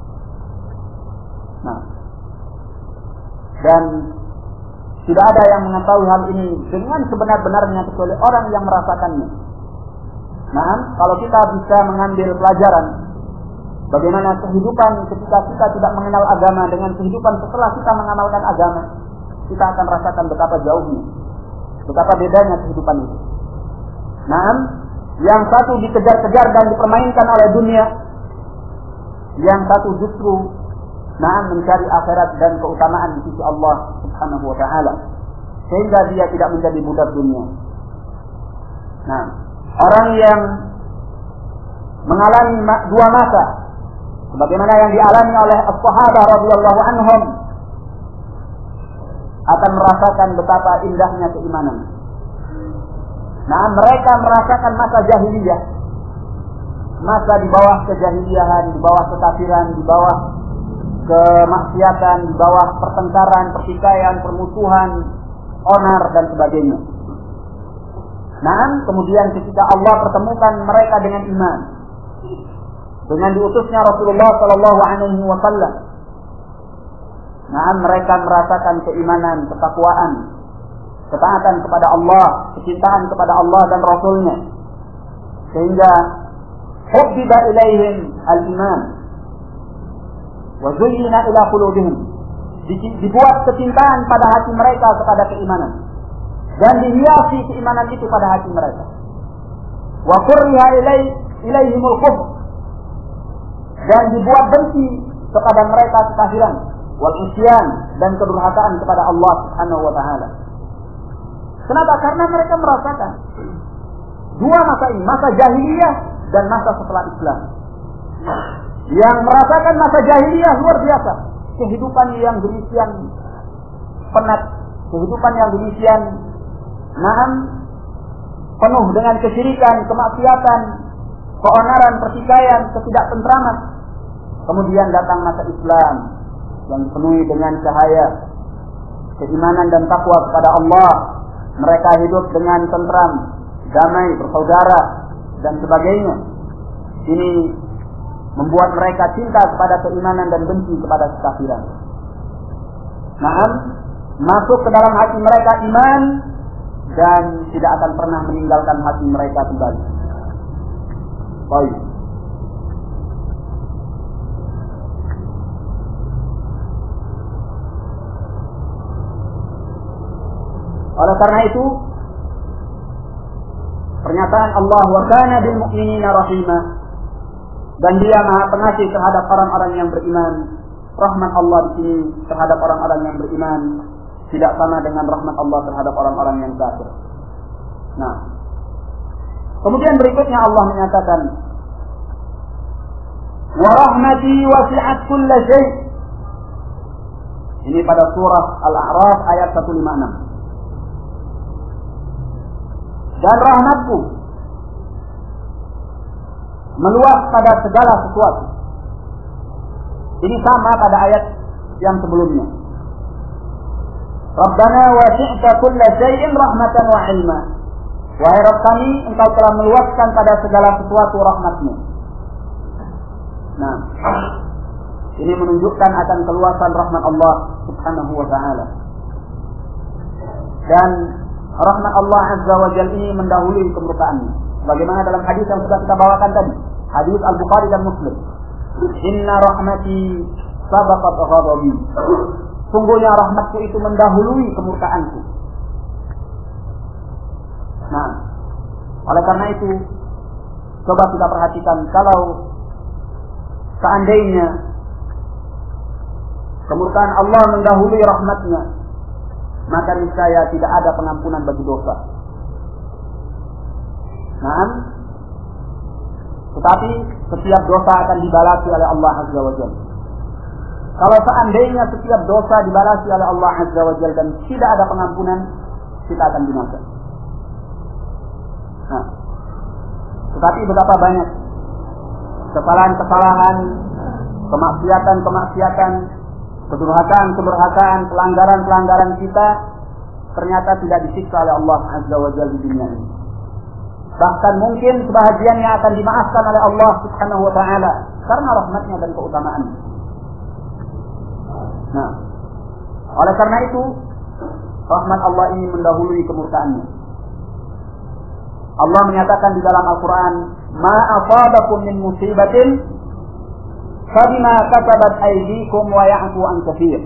Speaker 1: Nah, dan tidak ada yang mengetahui hal ini dengan sebenar-benarnya kecuali orang yang merasakannya. Nah, kalau kita bisa mengambil pelajaran bagaimana kehidupan ketika kita tidak mengenal agama dengan kehidupan setelah kita mengamalkan agama, kita akan rasakan betapa jauhnya, betapa bedanya kehidupan itu. Nah, yang satu dikejar-kejar dan dipermainkan oleh dunia, yang satu justru mencari akhirat dan keutamaan di sisi Allah Subhanahu wa taala, sehingga dia tidak menjadi budak dunia. Nah, orang yang mengalami dua masa sebagaimana yang dialami oleh as-sahabah radhiyallahu anhum akan merasakan betapa indahnya keimanan. Nah, mereka merasakan masa jahiliyah, masa di bawah kejahiliahan, di bawah kekafiran, di bawah kemaksiatan, di bawah pertengkaran, pertikaian, permusuhan, onar dan sebagainya. Nah, kemudian ketika Allah pertemukan mereka dengan iman, dengan diutusnya Rasulullah sallallahu alaihi wasallam, nah, mereka merasakan keimanan, ketakwaan, ketaatan kepada Allah, kecintaan kepada Allah dan Rasulnya, sehingga hubbiba ilaihim al-iman wa zuyyina ila qulubihim, dibuat kecintaan pada hati mereka kepada keimanan dan dihiasi keimanan itu pada hati mereka. Wa qurriha ilaihimul kufr, dan dibuat benci kepada mereka kekafiran, wal isyan, dan kedurhakaan kepada Allah Subhanahu wa taala. Kenapa? Karena mereka merasakan dua masa ini, masa jahiliyah dan masa setelah Islam. Yang merasakan masa jahiliyah luar biasa, kehidupan yang berisian penat, kehidupan yang berisian penuh dengan kesyirikan, kemaksiatan, keonaran, pertikaian, ketidaktentraman. Kemudian datang masa Islam yang dipenuhi dengan cahaya keimanan dan takwa kepada Allah. Mereka hidup dengan tentram, damai, bersaudara dan sebagainya. Ini membuat mereka cinta kepada keimanan dan benci kepada kekafiran. Masuk ke dalam hati mereka iman dan tidak akan pernah meninggalkan hati mereka kembali. Baik. Oleh karena itu, pernyataan Allah wa kana bil mu'minina rahima, dan dia Maha Pengasih terhadap orang-orang yang beriman. Rahmat Allah di sini terhadap orang-orang yang beriman tidak sama dengan rahmat Allah terhadap orang-orang yang kafir. Nah, kemudian berikutnya Allah menyatakan, wa rahmati wasi'at kulla syai'. Ini pada surah Al-A'raf ayat 156. Dan rahmatku meluas pada segala sesuatu. Ini sama pada ayat yang sebelumnya. Rabbana wasi'ta kulla syai'in rahmatan wa ilma. Wahai Rabb kami, Engkau telah meluaskan pada segala sesuatu rahmat-Mu. Nah, ini menunjukkan akan keluasan rahmat Allah Subhanahu wa ta'ala. Dan rahmat Allah Azza wa Jalla ini mendahului kemurkaannya. Bagaimana dalam hadis yang sudah kita bawakan tadi, hadis Al-Bukhari dan Muslim. Inna rahmati sabaqat ghadabi. Sungguhnya rahmatku itu mendahului kemurkaanku. Nah, oleh karena itu, coba kita perhatikan, kalau seandainya kemurkaan Allah mendahului rahmatnya, maka niscaya tidak ada pengampunan bagi dosa. Nah, tetapi setiap dosa akan dibalasi oleh Allah Azza wa Jalla. Kalau seandainya setiap dosa dibalasi oleh Allah Azza wa Jalla dan tidak ada pengampunan, kita akan binasa. Nah, tetapi betapa banyak kesalahan-kesalahan, kemaksiatan-kemaksiatan, kedurhakaan, pelanggaran kita ternyata tidak disiksa oleh Allah Azza wa Jalla di dunia ini. Bahkan mungkin sebahagiannya akan dimaafkan oleh Allah Subhanahu wa ta'ala karena rahmatnya dan keutamaannya. Nah, oleh karena itu rahmat Allah ini mendahului kemurkaannya. Allah menyatakan di dalam Al-Quran, ma asabakum min musibatin fabima kasabat aydikum wa ya'fu an katsir.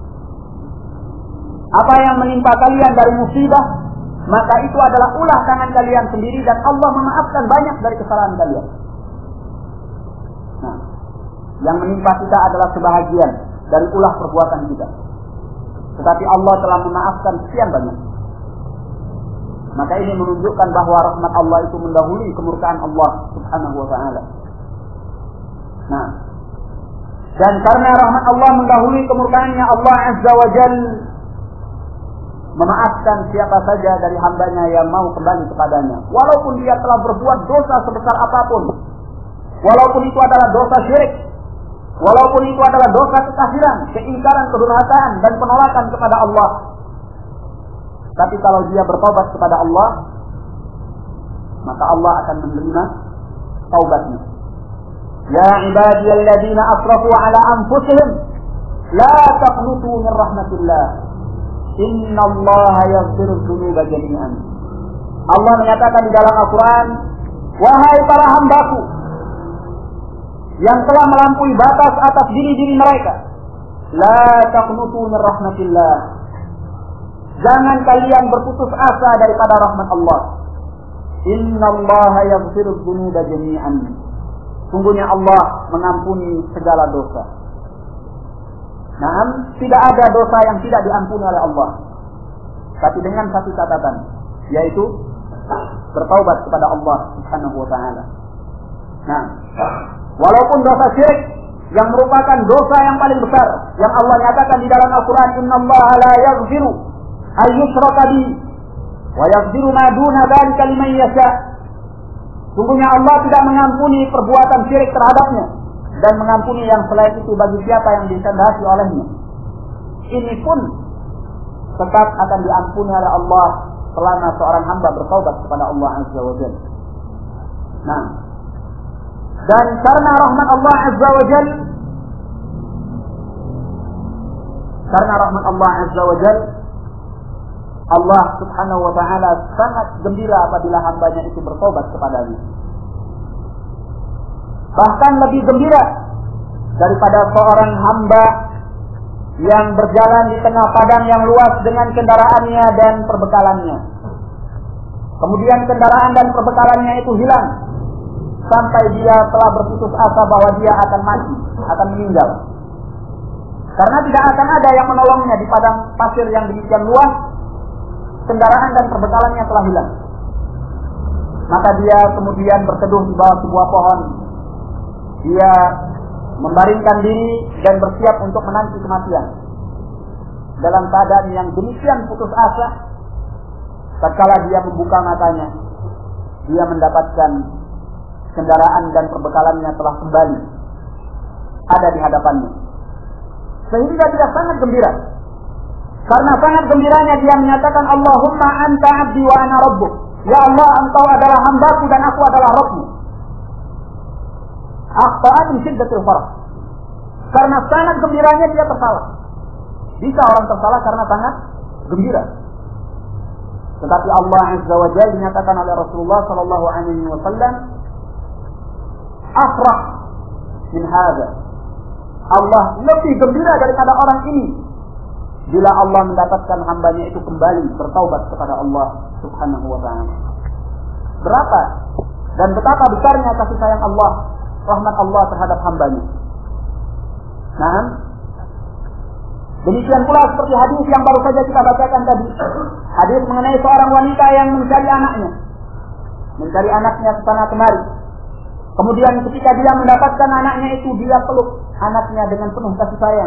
Speaker 1: Apa yang menimpa kalian dari musibah, maka itu adalah ulah tangan kalian sendiri dan Allah memaafkan banyak dari kesalahan kalian. Nah, yang menimpa kita adalah sebahagian dari ulah perbuatan kita. Tetapi Allah telah memaafkan sekian banyak. Maka ini menunjukkan bahwa rahmat Allah itu mendahului kemurkaan Allah Subhanahu wa ta'ala. Nah, dan karena rahmat Allah mendahului kemurkaannya, Allah Azza wa Jalla memaafkan siapa saja dari hambanya yang mau kembali kepadanya, walaupun dia telah berbuat dosa sebesar apapun, walaupun itu adalah dosa syirik, walaupun itu adalah dosa kekafiran, keingkaran, kedurhakaan dan penolakan kepada Allah. Tapi kalau dia bertobat kepada Allah, maka Allah akan menerima taubatnya. Ya ibadiyalladzina asrafu ala anfusihim la taqnutu min rahmatillah innallaha yaghfirudz dzunuba jami'an. Allah menyatakan di dalam Al-Qur'an, wahai para hambaku yang telah melampaui batas atas diri-diri mereka, la taqnutu min rahmatillah, jangan kalian berputus asa daripada rahmat Allah. Innallaha yaghfirudz dzunuba jami'an, sungguhnya Allah mengampuni segala dosa. Nah, tidak ada dosa yang tidak diampuni oleh Allah, tapi dengan satu catatan, yaitu bertaubat kepada Allah Subhanahu wa ta'ala. Nah, walaupun dosa syirik yang merupakan dosa yang paling besar, yang Allah nyatakan di dalam Al-Quran, innallaha la yaghfiru ay yushraka bihi wa yaghfiru ma duna dzalika liman yasha. Sungguhnya Allah tidak mengampuni perbuatan syirik terhadapnya dan mengampuni yang selain itu bagi siapa yang dikehendaki olehnya. Ini pun tetap akan diampuni oleh Allah selama seorang hamba bertaubat kepada Allah Azza wa Jalla. Nah, dan karena rahmat Allah Azza wa Jalla, karena rahmat Allah Azza wa Jalla, Allah Subhanahu wa ta'ala sangat gembira apabila hambanya itu bertobat kepadanya. Bahkan lebih gembira daripada seorang hamba yang berjalan di tengah padang yang luas dengan kendaraannya dan perbekalannya. Kemudian kendaraan dan perbekalannya itu hilang sampai dia telah berputus asa bahwa dia akan mati, akan meninggal. Karena tidak akan ada yang menolongnya di padang pasir yang demikian luas, kendaraan dan perbekalannya telah hilang. Maka dia kemudian berteduh di bawah sebuah pohon. Dia membaringkan diri dan bersiap untuk menanti kematian. Dalam keadaan yang demikian putus asa, tatkala dia membuka matanya, dia mendapatkan kendaraan dan perbekalannya telah kembali ada di hadapannya. Sehingga dia sangat gembira. Karena sangat gembiranya dia menyatakan, Allahumma anta abdi wa ana rabbuk. Ya Allah, engkau adalah hambaku dan aku adalah Rabbmu. Akhta'at min syiddatil farah. Karena sangat gembiranya dia tersalah. Bisa orang tersalah karena sangat gembira. Tetapi Allah Azza wa Jalla dinyatakan oleh Rasulullah sallallahu alaihi wasallam, afrah min hadza. Allah lebih gembira daripada orang ini bila Allah mendapatkan hambanya itu kembali bertaubat kepada Allah Subhanahu wa ta'ala. Berapa dan betapa besarnya kasih sayang Allah, rahmat Allah terhadap hambanya. Nah, demikian pula seperti hadis yang baru saja kita bacakan tadi. Hadis mengenai seorang wanita yang mencari anaknya ke sana kemari. Kemudian ketika dia mendapatkan anaknya itu, dia peluk anaknya dengan penuh kasih sayang.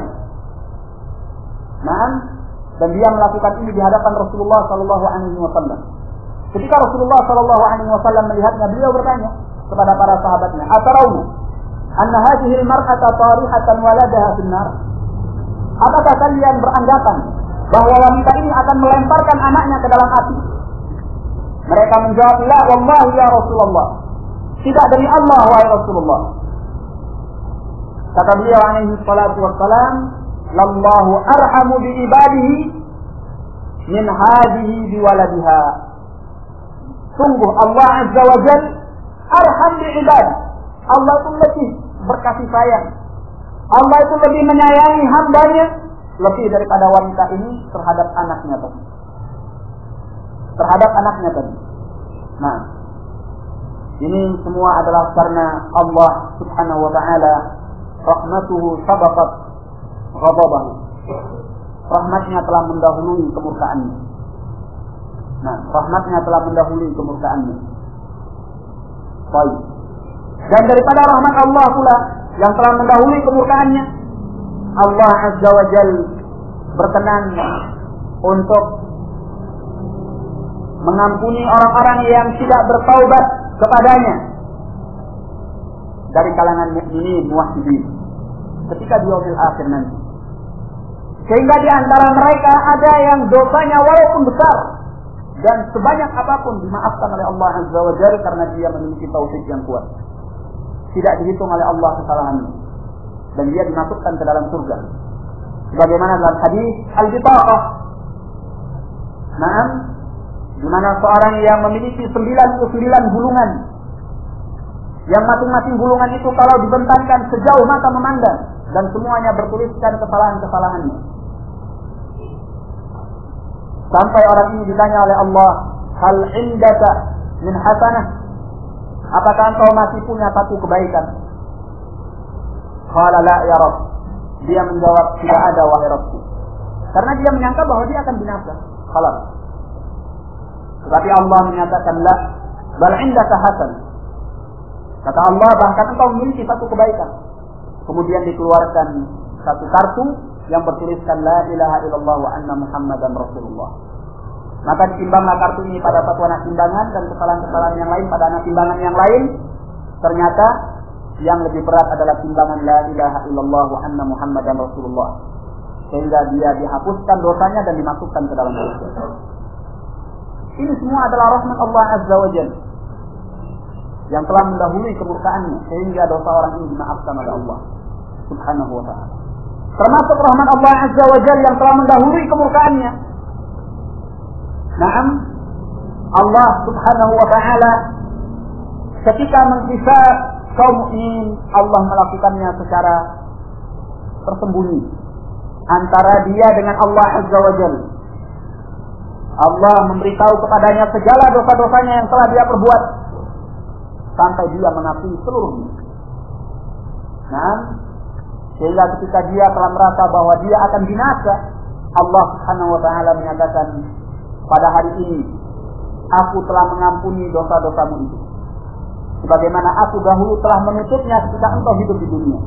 Speaker 1: Nah, dan dia melakukan ini di hadapan Rasulullah sallallahu alaihi wasallam. Ketika Rasulullah sallallahu alaihi wasallam melihatnya, beliau bertanya kepada para sahabatnya, "Atarawna anna hadhihi al-mar'ata tarihatan waladaha fin nar?" Apakah kalian beranggapan bahwa wanita ini akan melemparkan anaknya ke dalam api? Mereka menjawab, "La wallahi ya Rasulullah." Tidak, demi Allah wahai Rasulullah. Kata beliau alaihi salatu wassalam, "Lallahu arhamu bi ibadihi min hadhihi bi waladiha." Sungguh Allah Azza wa Jalla arham bi ibad. Allah itu lebih berkasih sayang Allah itu lebih menyayangi hambanya lebih daripada wanita ini terhadap anaknya tadi. Nah, ini semua adalah karena Allah Subhanahu wa taala rahmatuhu sabaqat ghadabahu. Rahmatnya telah mendahului kemurkaannya. Baik. Dan daripada rahmat Allah pula yang telah mendahului kemurkaannya, Allah Azza wa Jal berkenan untuk mengampuni orang-orang yang tidak bertaubat kepadanya dari kalangan mukminin muwahhidin ketika di yaumil akhir nanti. Sehingga di antara mereka ada yang dosanya walaupun besar dan sebanyak apapun dimaafkan oleh Allah Azza wa Jalla karena dia memiliki taufik yang kuat. Tidak dihitung oleh Allah kesalahannya dan dia dimasukkan ke dalam surga. Sebagaimana dalam hadis Al-Bitaqah. Naam, di mana seorang yang memiliki 99 gulungan, yang masing-masing gulungan itu kalau dibentangkan sejauh mata memandang dan semuanya bertuliskan kesalahan-kesalahannya. Sampai orang ini ditanya oleh Allah, hal indaka min hasanah? Apakah engkau masih punya satu kebaikan? Qala la ya Rabb. Dia menjawab, tidak ada wahai Rabbku. Karena dia menyangka bahwa dia akan binasa. Khalas. Tetapi Allah menyatakan la, bal indaka hasan. Kata Allah, bahkan engkau memiliki satu kebaikan. Kemudian dikeluarkan satu kartu yang bertuliskan la ilaha illallah wa anna muhammadan rasulullah. Maka ditimbanglah kartu ini pada satu anak timbangan dan kesalahan-kesalahan yang lain pada anak timbangan yang lain. Ternyata yang lebih berat adalah timbangan la ilaha illallah wa anna muhammadan rasulullah. Sehingga dia dihapuskan dosanya dan dimasukkan ke dalam surga. Ini semua adalah rahmat Allah Azza wa Jalla yang telah mendahului kemurkaannya sehingga dosa orang ini dimaafkan oleh Allah Subhanahu wa ta'ala. Termasuk rahmat Allah Azza wa Jalla yang telah mendahului kemurkaannya. Naam, Allah Subhanahu wa ta'ala ketika menghisab kaum mukminin, Allah melakukannya secara tersembunyi antara dia dengan Allah Azza wa Jalla. Allah memberitahu kepadanya segala dosa-dosanya yang telah dia perbuat sampai dia mengakui seluruhnya. Nah, sehingga ketika dia telah merasa bahwa dia akan binasa, Allah Subhanahu wa ta'ala menyatakan, pada hari ini aku telah mengampuni dosa-dosamu itu sebagaimana aku dahulu telah menutupnya ketika engkau hidup di dunia.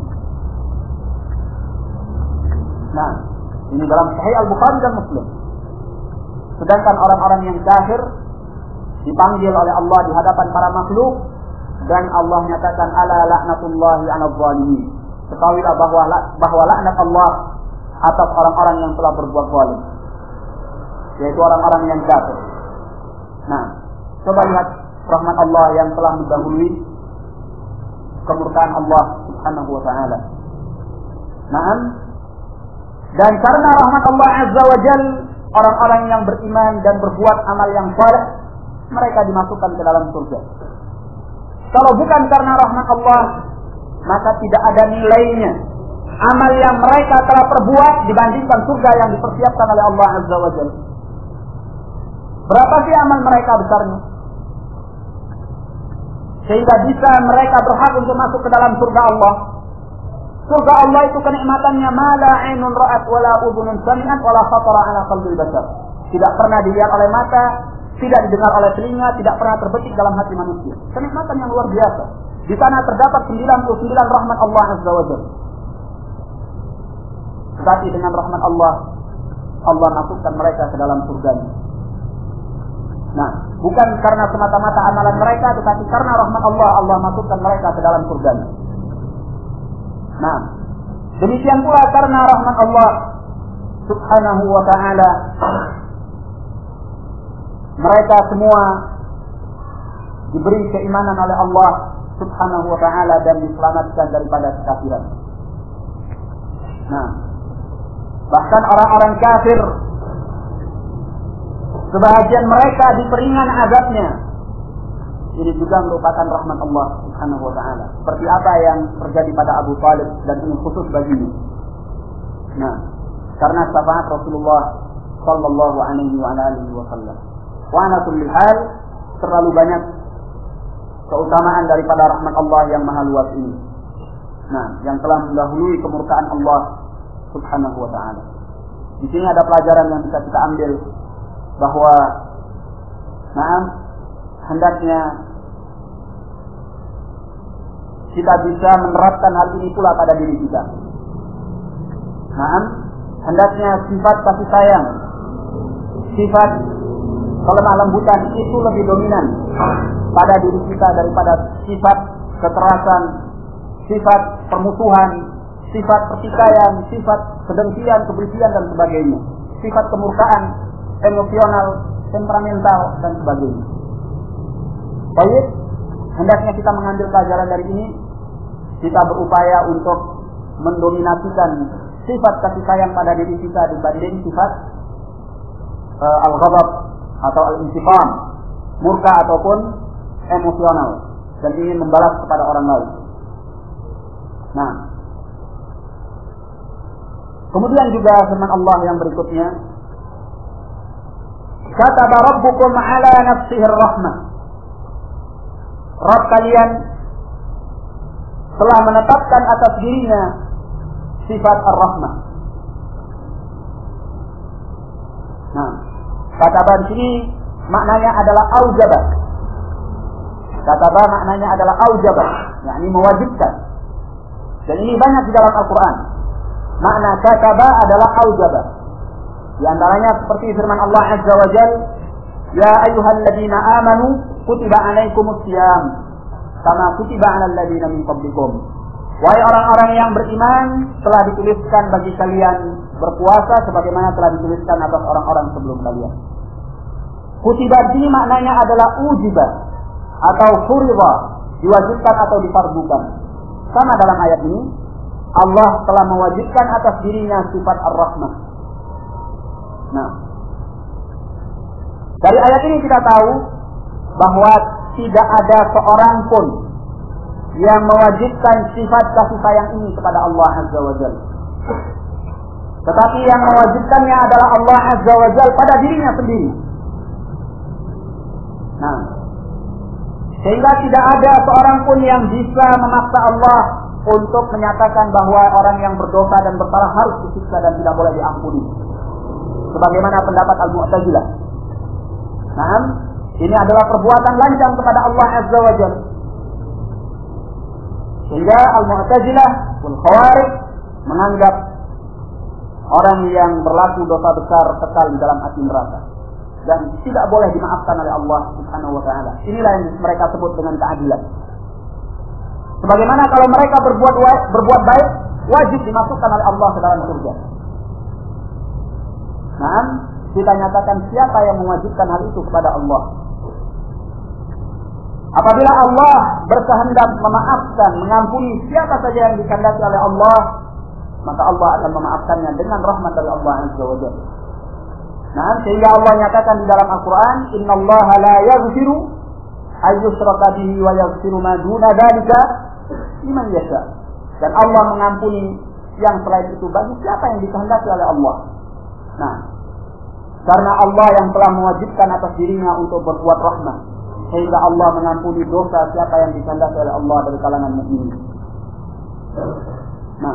Speaker 1: Nah, ini dalam Sahih Al-Bukhari dan Muslim. Sedangkan orang-orang yang kafir dipanggil oleh Allah di hadapan para makhluk dan Allah menyatakan ala la'natullahi 'alal zalimin. Ketahuilah bahwa laknat Allah atas orang-orang yang telah berbuat zalim, yaitu orang-orang yang kafir. Nah, coba lihat rahmat Allah yang telah mendahului kemurkaan Allah Subhanahu wa ta'ala. Nah, dan karena rahmat Allah Azza wa Jalla, orang-orang yang beriman dan berbuat amal yang saleh, mereka dimasukkan ke dalam surga. Kalau bukan karena rahmat Allah, maka tidak ada nilainya amal yang mereka telah perbuat dibandingkan surga yang dipersiapkan oleh Allah Azza wa Jalla. Berapa sih amal mereka besarnya sehingga bisa mereka berhak untuk masuk ke dalam surga Allah? Surga Allah itu kenikmatannya ma la 'ainun ra'at wa la udhunun sami'at wa la khatara 'ala qalbil bashar. Tidak pernah dilihat oleh mata, tidak didengar oleh telinga, tidak pernah terbetik dalam hati manusia. Kenikmatan yang luar biasa. Di sana terdapat 99 rahmat Allah Azza wa Jalla. Tetapi dengan rahmat Allah, Allah masukkan mereka ke dalam surga. Nah, bukan karena semata-mata amalan mereka, tetapi karena rahmat Allah, Allah masukkan mereka ke dalam surga. Nah, demikian pula karena rahmat Allah Subhanahu wa ta'ala, mereka semua diberi keimanan oleh Allah Subhanahu wa ta'ala dan diselamatkan daripada kekafiran. Nah, bahkan orang-orang kafir, sebahagian mereka diperingan azabnya. Ini juga merupakan rahmat Allah Subhanahu Subhanahu wa ta'ala. Seperti apa yang terjadi pada Abu Talib dan ini khusus baginya. Nah, karena syafaat Rasulullah sallallahu alaihi wasallam. Wa ala kulli hal, terlalu banyak keutamaan daripada rahmat Allah yang maha luas ini. Nah, yang telah mendahului kemurkaan Allah Subhanahu wa ta'ala. Di sini ada pelajaran yang bisa kita ambil bahwa hendaknya kita bisa menerapkan hal ini pula pada diri kita. Hendaknya sifat kasih sayang, sifat kelemah lembutan itu lebih dominan pada diri kita daripada sifat kekerasan, sifat permusuhan, sifat pertikaian, sifat kedengkian, kebencian dan sebagainya, sifat kemurkaan, emosional, temperamental dan sebagainya. Baik, hendaknya kita mengambil pelajaran dari ini, kita berupaya untuk mendominasikan sifat kasih sayang pada diri kita dibanding sifat al-ghadab atau al-intiqam, murka ataupun emosional dan ingin membalas kepada orang lain. Nah, kemudian juga firman Allah yang berikutnya, kataba rabbukum ala nafsihi rahmah. Rabb kalian telah menetapkan atas dirinya sifat ar-rahmah. Nah, kataba di sini maknanya adalah aujaba. Kataba maknanya adalah aujaba, yakni mewajibkan. Dan ini banyak di dalam Al-Quran. Makna kataba adalah aujaba. Di antaranya seperti firman Allah Azza wa Jalla, ya ayyuhalladzina amanu kutiba alaikumus syiyam kama kutiba alal ladzina min qablikum. Wahai orang-orang yang beriman, telah dituliskan bagi kalian berpuasa sebagaimana telah dituliskan atas orang-orang sebelum kalian. Kutiba ini maknanya adalah ujiba atau furiḍa, diwajibkan atau difardukan. Sama dalam ayat ini, Allah telah mewajibkan atas dirinya sifat ar-rahmah. Nah, dari ayat ini kita tahu bahwa tidak ada seorang pun yang mewajibkan sifat kasih sayang ini kepada Allah Azza wa Jalla. Tetapi yang mewajibkannya adalah Allah Azza wa Jalla pada dirinya sendiri. Nah, sehingga tidak ada seorang pun yang bisa memaksa Allah untuk menyatakan bahwa orang yang berdosa dan bersalah harus disiksa dan tidak boleh diampuni. Sebagaimana pendapat Al-Mu'tazilah. Nah, ini adalah perbuatan lancang kepada Allah Azza wa Jalla. Sehingga Al-Mu'tazilah wal Khawarij menganggap orang yang berlaku dosa besar kekal di dalam api neraka dan tidak boleh dimaafkan oleh Allah Subhanahu wa ta'ala. Inilah yang mereka sebut dengan keadilan. Sebagaimana kalau mereka berbuat baik, wajib dimasukkan oleh Allah ke dalam surga. Nah, kita nyatakan siapa yang mewajibkan hal itu kepada Allah. Apabila Allah berkehendak memaafkan, mengampuni siapa saja yang dikehendaki oleh Allah, maka Allah akan memaafkannya dengan rahmat dari Allah Azza wa Jalla. Nah, sehingga Allah nyatakan di dalam Al-Quran, innallaha la yaghfiru ayyushraka bihi wa yaghfiru ma duna dzalika liman yasha. Dan Allah mengampuni yang selain itu bagi siapa yang dikehendaki oleh Allah. Nah, karena Allah yang telah mewajibkan atas dirinya untuk berbuat rahmat, sehingga Allah mengampuni dosa siapa yang dikehendaki oleh Allah dari kalangan mukminin. Nah,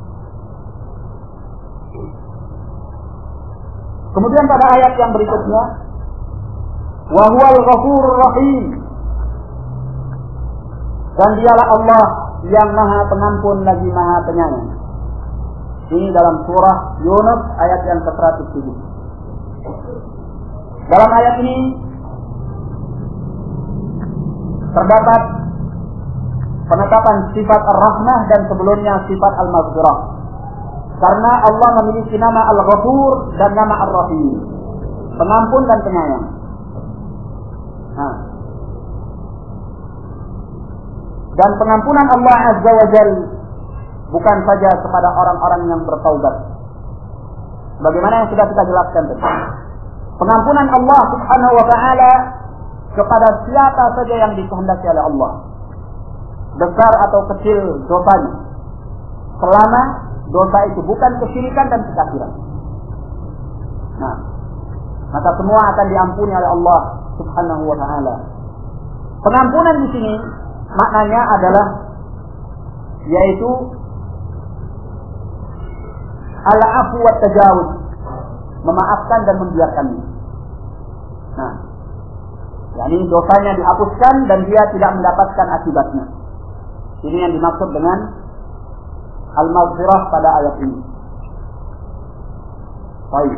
Speaker 1: kemudian pada ayat yang berikutnya, wa huwal ghafurur rahim, dan dialah Allah yang maha pengampun lagi maha penyayang. Ini dalam surah Yunus ayat yang ke-107. Dalam ayat ini terdapat penetapan sifat ar-rahmah dan sebelumnya sifat al-maghfirah. Karena Allah memiliki nama al-ghafur dan nama ar-rahim, pengampun dan penyayang. Nah, dan pengampunan Allah Azza wa Jalla bukan saja kepada orang-orang yang bertaubat, bagaimana yang sudah kita jelaskan tadi. Pengampunan Allah Subhanahu wa ta'ala kepada siapa saja yang dikehendaki oleh Allah. besar atau kecil dosanya, selama dosa itu bukan kesyirikan dan kekafiran. Nah, maka semua akan diampuni oleh Allah Subhanahu wa taala. Pengampunan di sini maknanya adalah yaitu al-'afwu wa tajawuz, memaafkan dan membiarkannya. Nah, yakni dosanya dihapuskan dan dia tidak mendapatkan akibatnya. Ini yang dimaksud dengan al-maghfirah pada ayat ini. Baik.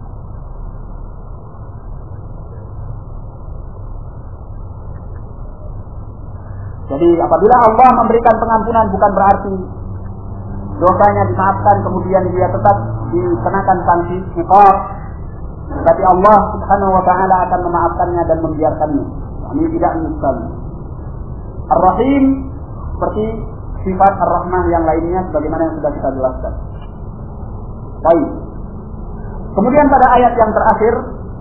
Speaker 1: Jadi apabila Allah memberikan pengampunan bukan berarti dosanya dimaafkan kemudian dia tetap dikenakan sanksi iqab. Tapi Allah Subhanahu wa taala akan memaafkannya dan membiarkannya. Ini tidak menyesal. Ar-Rahim seperti sifat Ar-Rahman yang lainnya sebagaimana yang sudah kita jelaskan. Baik. Kemudian pada ayat yang terakhir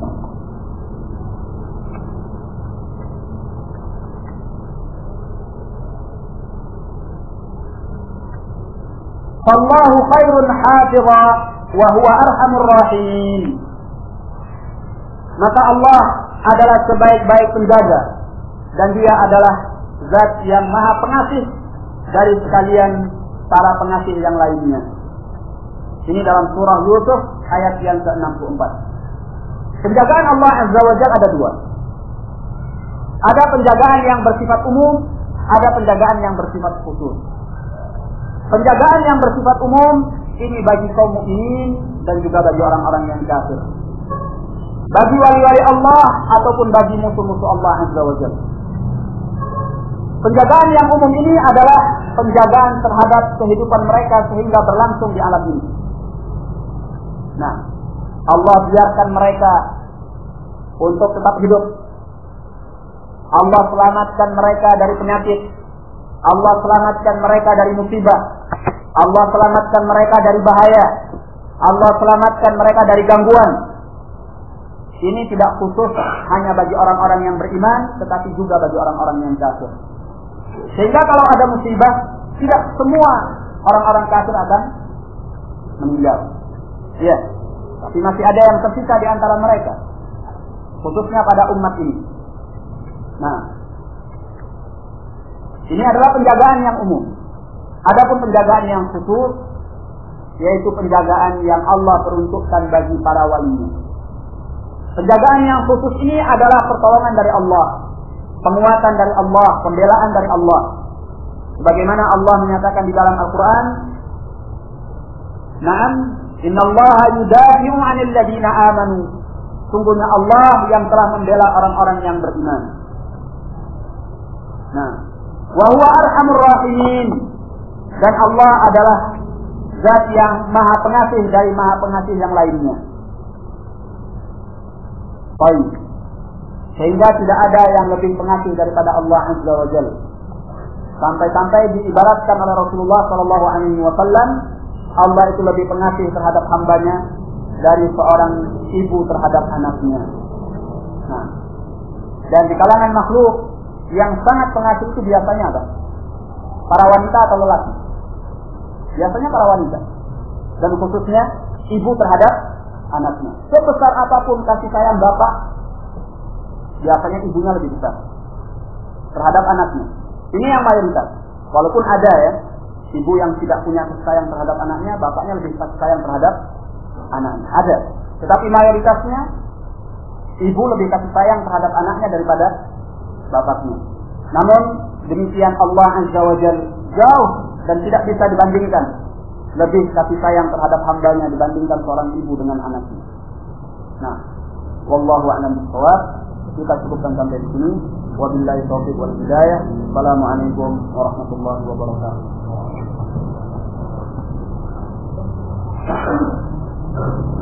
Speaker 1: Fallahu khairun hafidha wa huwa arhamur rahim. Maka Allah adalah sebaik-baik penjaga dan dia adalah zat yang maha pengasih dari sekalian para pengasih yang lainnya. Ini dalam surah Yusuf ayat yang ke-64. Penjagaan Allah Azza wa Jalla ada dua. Ada penjagaan yang bersifat umum, ada penjagaan yang bersifat khusus. Penjagaan yang bersifat umum ini bagi kaum mukminin dan juga bagi orang-orang yang kafir. Bagi wali-wali Allah ataupun bagi musuh-musuh Allah Azza wa Jalla. Penjagaan yang umum ini adalah penjagaan terhadap kehidupan mereka sehingga berlangsung di alam ini. Nah, Allah biarkan mereka untuk tetap hidup. Allah selamatkan mereka dari penyakit. Allah selamatkan mereka dari musibah. Allah selamatkan mereka dari bahaya. Allah selamatkan mereka dari gangguan. Ini tidak khusus hanya bagi orang-orang yang beriman, tetapi juga bagi orang-orang yang kafir. Sehingga kalau ada musibah, tidak semua orang-orang kafir akan meninggal. Ya, tapi masih ada yang tersisa di antara mereka, khususnya pada umat ini. Nah, ini adalah penjagaan yang umum. Adapun penjagaan yang khusus, yaitu penjagaan yang Allah peruntukkan bagi para walinya. Penjagaan yang khusus ini adalah pertolongan dari Allah, penguatan dari Allah, pembelaan dari Allah. Sebagaimana Allah menyatakan di dalam Al-Quran, Naam, innallaha yudafi'u 'anil ladzina amanu. Sungguhnya Allah yang telah membela orang-orang yang beriman. Nah, wa huwa arhamur rahimin. Dan Allah adalah zat yang maha pengasih dari maha pengasih yang lainnya. Baik. Sehingga tidak ada yang lebih pengasih daripada Allah Azza wa Jalla. Sampai-sampai diibaratkan oleh Rasulullah sallallahu alaihi wasallam, Allah itu lebih pengasih terhadap hambanya dari seorang ibu terhadap anaknya. Nah, dan di kalangan makhluk yang sangat pengasih itu biasanya apa? Para wanita atau lelaki? Biasanya para wanita. Dan khususnya ibu terhadap anaknya. Sebesar apapun kasih sayang bapak, biasanya ibunya lebih besar terhadap anaknya. Ini yang mayoritas. Walaupun ada ya, ibu yang tidak punya kasih sayang terhadap anaknya, bapaknya lebih kasih sayang terhadap anaknya. Ada. Tetapi mayoritasnya, ibu lebih kasih sayang terhadap anaknya daripada bapaknya. Namun demikian Allah Azza wa Jalla jauh dan tidak bisa dibandingkan. Lebih kasih sayang terhadap hambanya dibandingkan seorang ibu dengan anaknya. Nah, wallahu a'lam bishawab. Kita cukupkan sampai di sini. Wabillahi taufiq wal hidayah. Assalamualaikum warahmatullahi wabarakatuh.